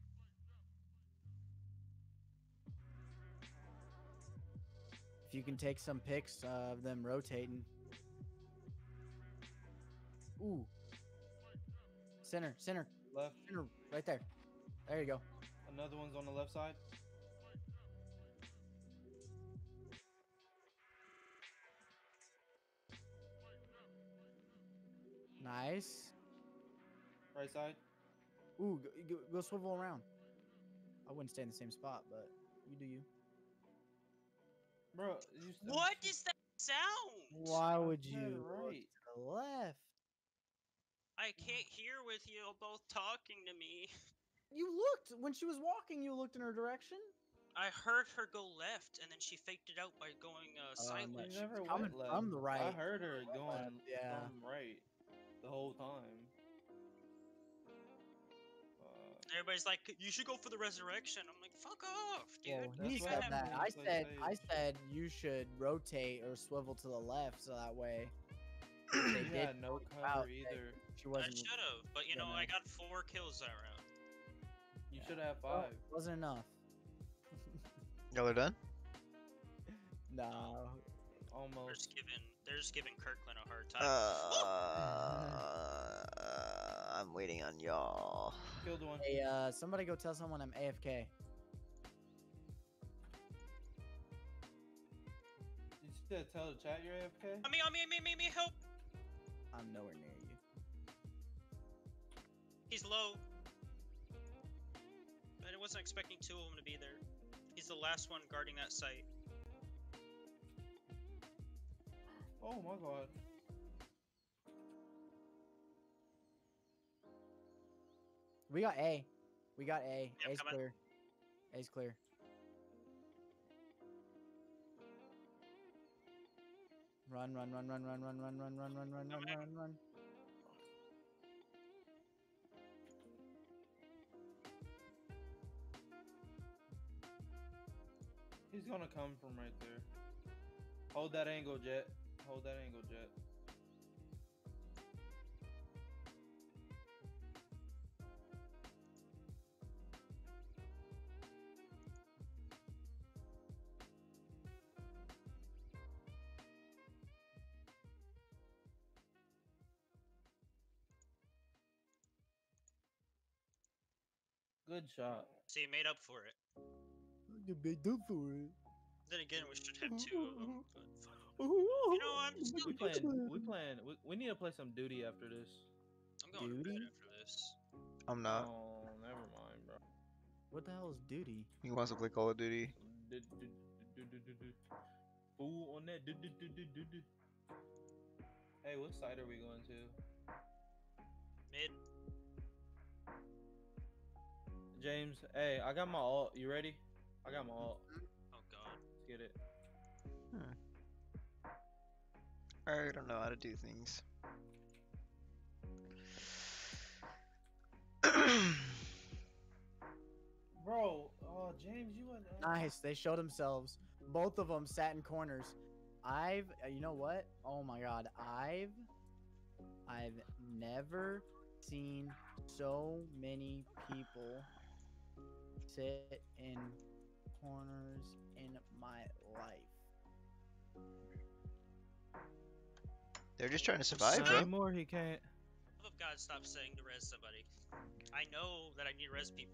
If you can take some pics of them rotating. Ooh. Center, center, Left. center, right there. There you go. Another one's on the left side. Nice. Right side. Ooh, go, go, go swivel around. I wouldn't stay in the same spot, but you do you. Bro, you still What is that sound? Why would Yeah, you look right. to the left? I can't hear with you both talking to me. You looked when she was walking. You looked in her direction. I heard her go left, and then she faked it out by going uh, Oh, silent. no, She she never was coming went left. from the right. I heard her going Left, yeah. from right the whole time. Uh, Everybody's like, you should go for the resurrection. I'm like, fuck off, dude. Well, That's he what said happens that. when I you play said I Sage. said you should rotate or swivel to the left so that way. They you did had no point out cover that either. She I wasn't. should have, but you know, gonna- I got four kills that round. You Yeah. should have Well, five. wasn't enough. Y'all are done? No. They're Almost. just giving, they're just giving Kirkland a hard time. Uh, I'm waiting on y'all. Killed one. Hey, uh, somebody go tell someone I'm A F K. You should tell the chat you're A F K. On me, on me, me, me, me, help! I'm nowhere near you. He's low. I wasn't expecting two of them to be there. He's the last one guarding that site. Oh my god. We got A. We got A. Yeah, A's coming. clear. A's clear. Run, run, run, run, run, run, run, run, run, run, run, run, run, run. He's gonna come from right there. Hold that angle, Jet. Hold that angle, Jet. Good shot. See, he made up for it. You made up for it. Then again, we should have two of them. But fuck. You You know, I'm still We playing. We playing. We, we need to play some duty after this. I'm going to Duty? bed after this. I'm not. Oh, never mind, bro. What the hell is duty? He wants to play Call of Duty. Du- du- du- du- du- du- du. Fool on that. Du- du- du- du- du- du. Hey, what side are we going to? Mid. James, hey, I got my ult. You ready? I got my ult. Oh god. Let's get it. I don't know how to do things. Bro, James, you went. Nice. They showed themselves. Both of them sat in corners. I've, uh, you know what? Oh my God, I've, I've never seen so many people sit in corners in my life. They're just trying to survive, Stop. bro. Anymore, he can't. Oh God, stop saying to res somebody. I know that I need to res people.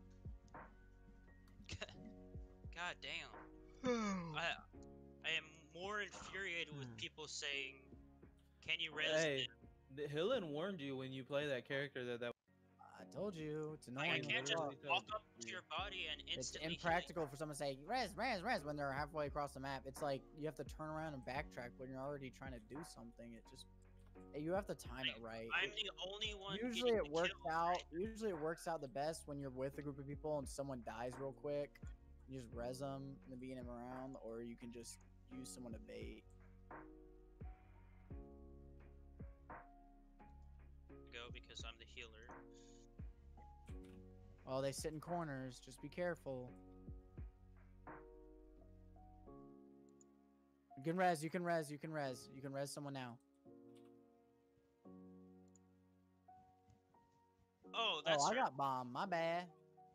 God damn. I I am more infuriated with people saying, "Can you res Hey, me?" the Hillen warned you when you play that character that that. I told you, it's Like, I annoying. can't as just fuck. walk up to your body and It's instantly impractical for someone to say res, res, res when they're halfway across the map. It's like you have to turn around and backtrack when you're already trying to do something. It just you have to time it right. I'm the only one. Usually getting it the works kill, out. right? Usually it works out the best when you're with a group of people and someone dies real quick. You just res them and then beat them around, or you can just use someone to bait. Go because I'm the healer. Oh, they sit in corners. Just be careful. You can res. You can res. You can res. You can res someone now. Oh, that's oh, I right. got bomb. My bad.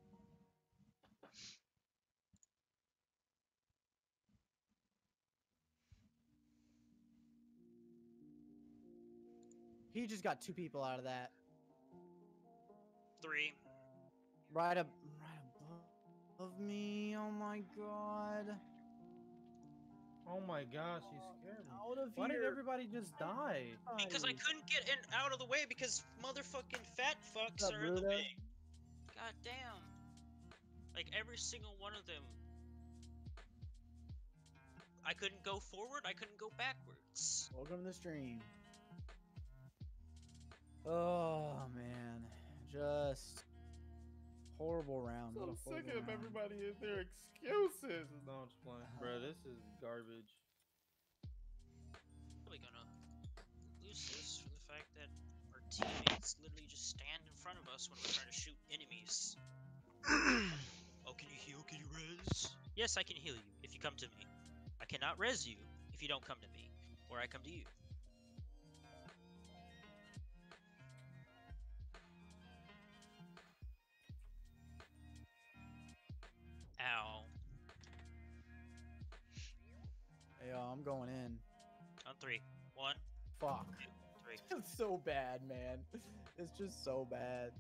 He just got two people out of that. Three. Right up, right above me. Oh my god. Oh my gosh, you scared me. Out of Why here. did everybody just die? Because I couldn't get in out of the way because motherfucking fat fucks What's up, are in the Ruda? way. God damn. Like every single one of them. I couldn't go forward, I couldn't go backwards. Welcome to the stream. Oh man, just horrible round. So What a sick horrible of round. everybody and their excuses. No, I'm just playing. Bro, this is garbage. Probably gonna lose this for the fact that our teammates literally just stand in front of us when we're trying to shoot enemies. Oh, can you heal? Can you res? Yes, I can heal you if you come to me. I cannot res you if you don't come to me, or I come to you. Ow. Hey, yo, I'm going in. On three. One. Fuck. Two, three. It's so bad, man. It's just so bad.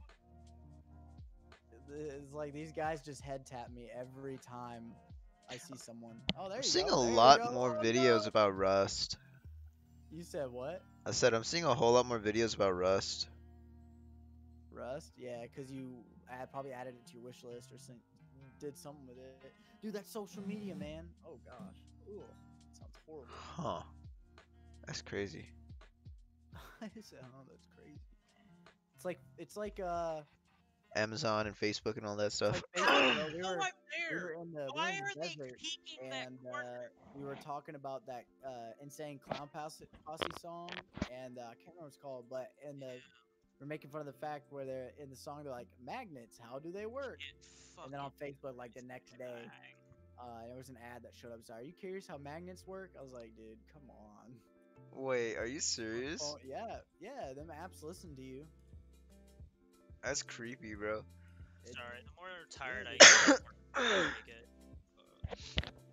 It's like these guys just head tap me every time I see someone. Oh, there I'm you seeing go. a There you lot go. more Oh, videos no. about Rust. You said what? I said I'm seeing a whole lot more videos about Rust. Rust? Yeah, because you add, probably added it to your wish list or some, did something with it. Dude, that's social media, man. Oh, gosh. Ooh, sounds horrible. Huh. That's crazy. I said, oh, that's crazy. It's like, it's like, uh... Amazon and Facebook and all that stuff. Like Facebook, bro. We No, were, I'm we there. were in the, we were Why in are the they desert, peeking that and corner? uh, we were talking about that uh, Insane Clown Posse, Posse song, and uh, I can't remember what it's called, but in the, we're making fun of the fact where they're in the song, they're like, magnets, how do they work? And then on Facebook, like the next day, uh, there was an ad that showed up. So, are you curious how magnets work? I was like, dude, come on. Wait, are you serious? Oh, yeah, yeah, them apps listen to you. That's creepy, bro. Sorry, the more tired I get, the more I get.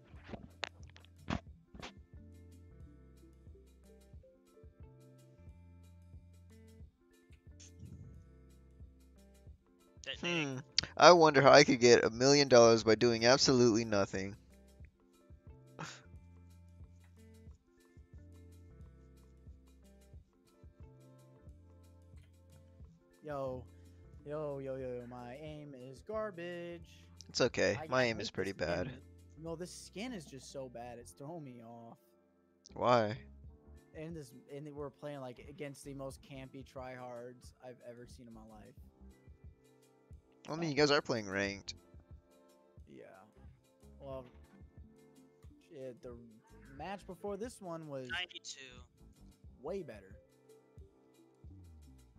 Hmm. I wonder how I could get a million dollars by doing absolutely nothing. Yo, yo, yo, yo, my aim is garbage. It's okay. I- My I aim hate is pretty this skin. bad. No, this skin is just so bad. It's throwing me off. Why? And this, and we're playing like against the most campy tryhards I've ever seen in my life. I mean, you guys are playing ranked. Yeah. Well, shit, the match before this one was ninety-two. way better.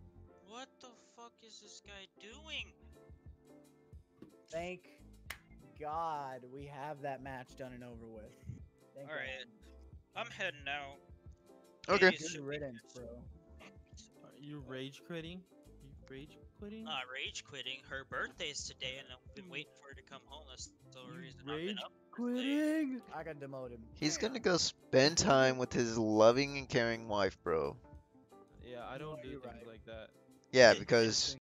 What the fuck is this guy doing? Thank God we have that match done and over with. Thank All right, I'm heading out. Okay. Days God. should Good be riddance, bro. Are you rage quitting? You rage quitting? not rage quitting. Her birthday's today, and I've been waiting for her to come home. That's the You reason I've been rage up. quitting? I got demote him. He's gonna go spend time with his loving and caring wife, bro. Yeah, I No, don't do you're things right. like that. Yeah, Yeah, because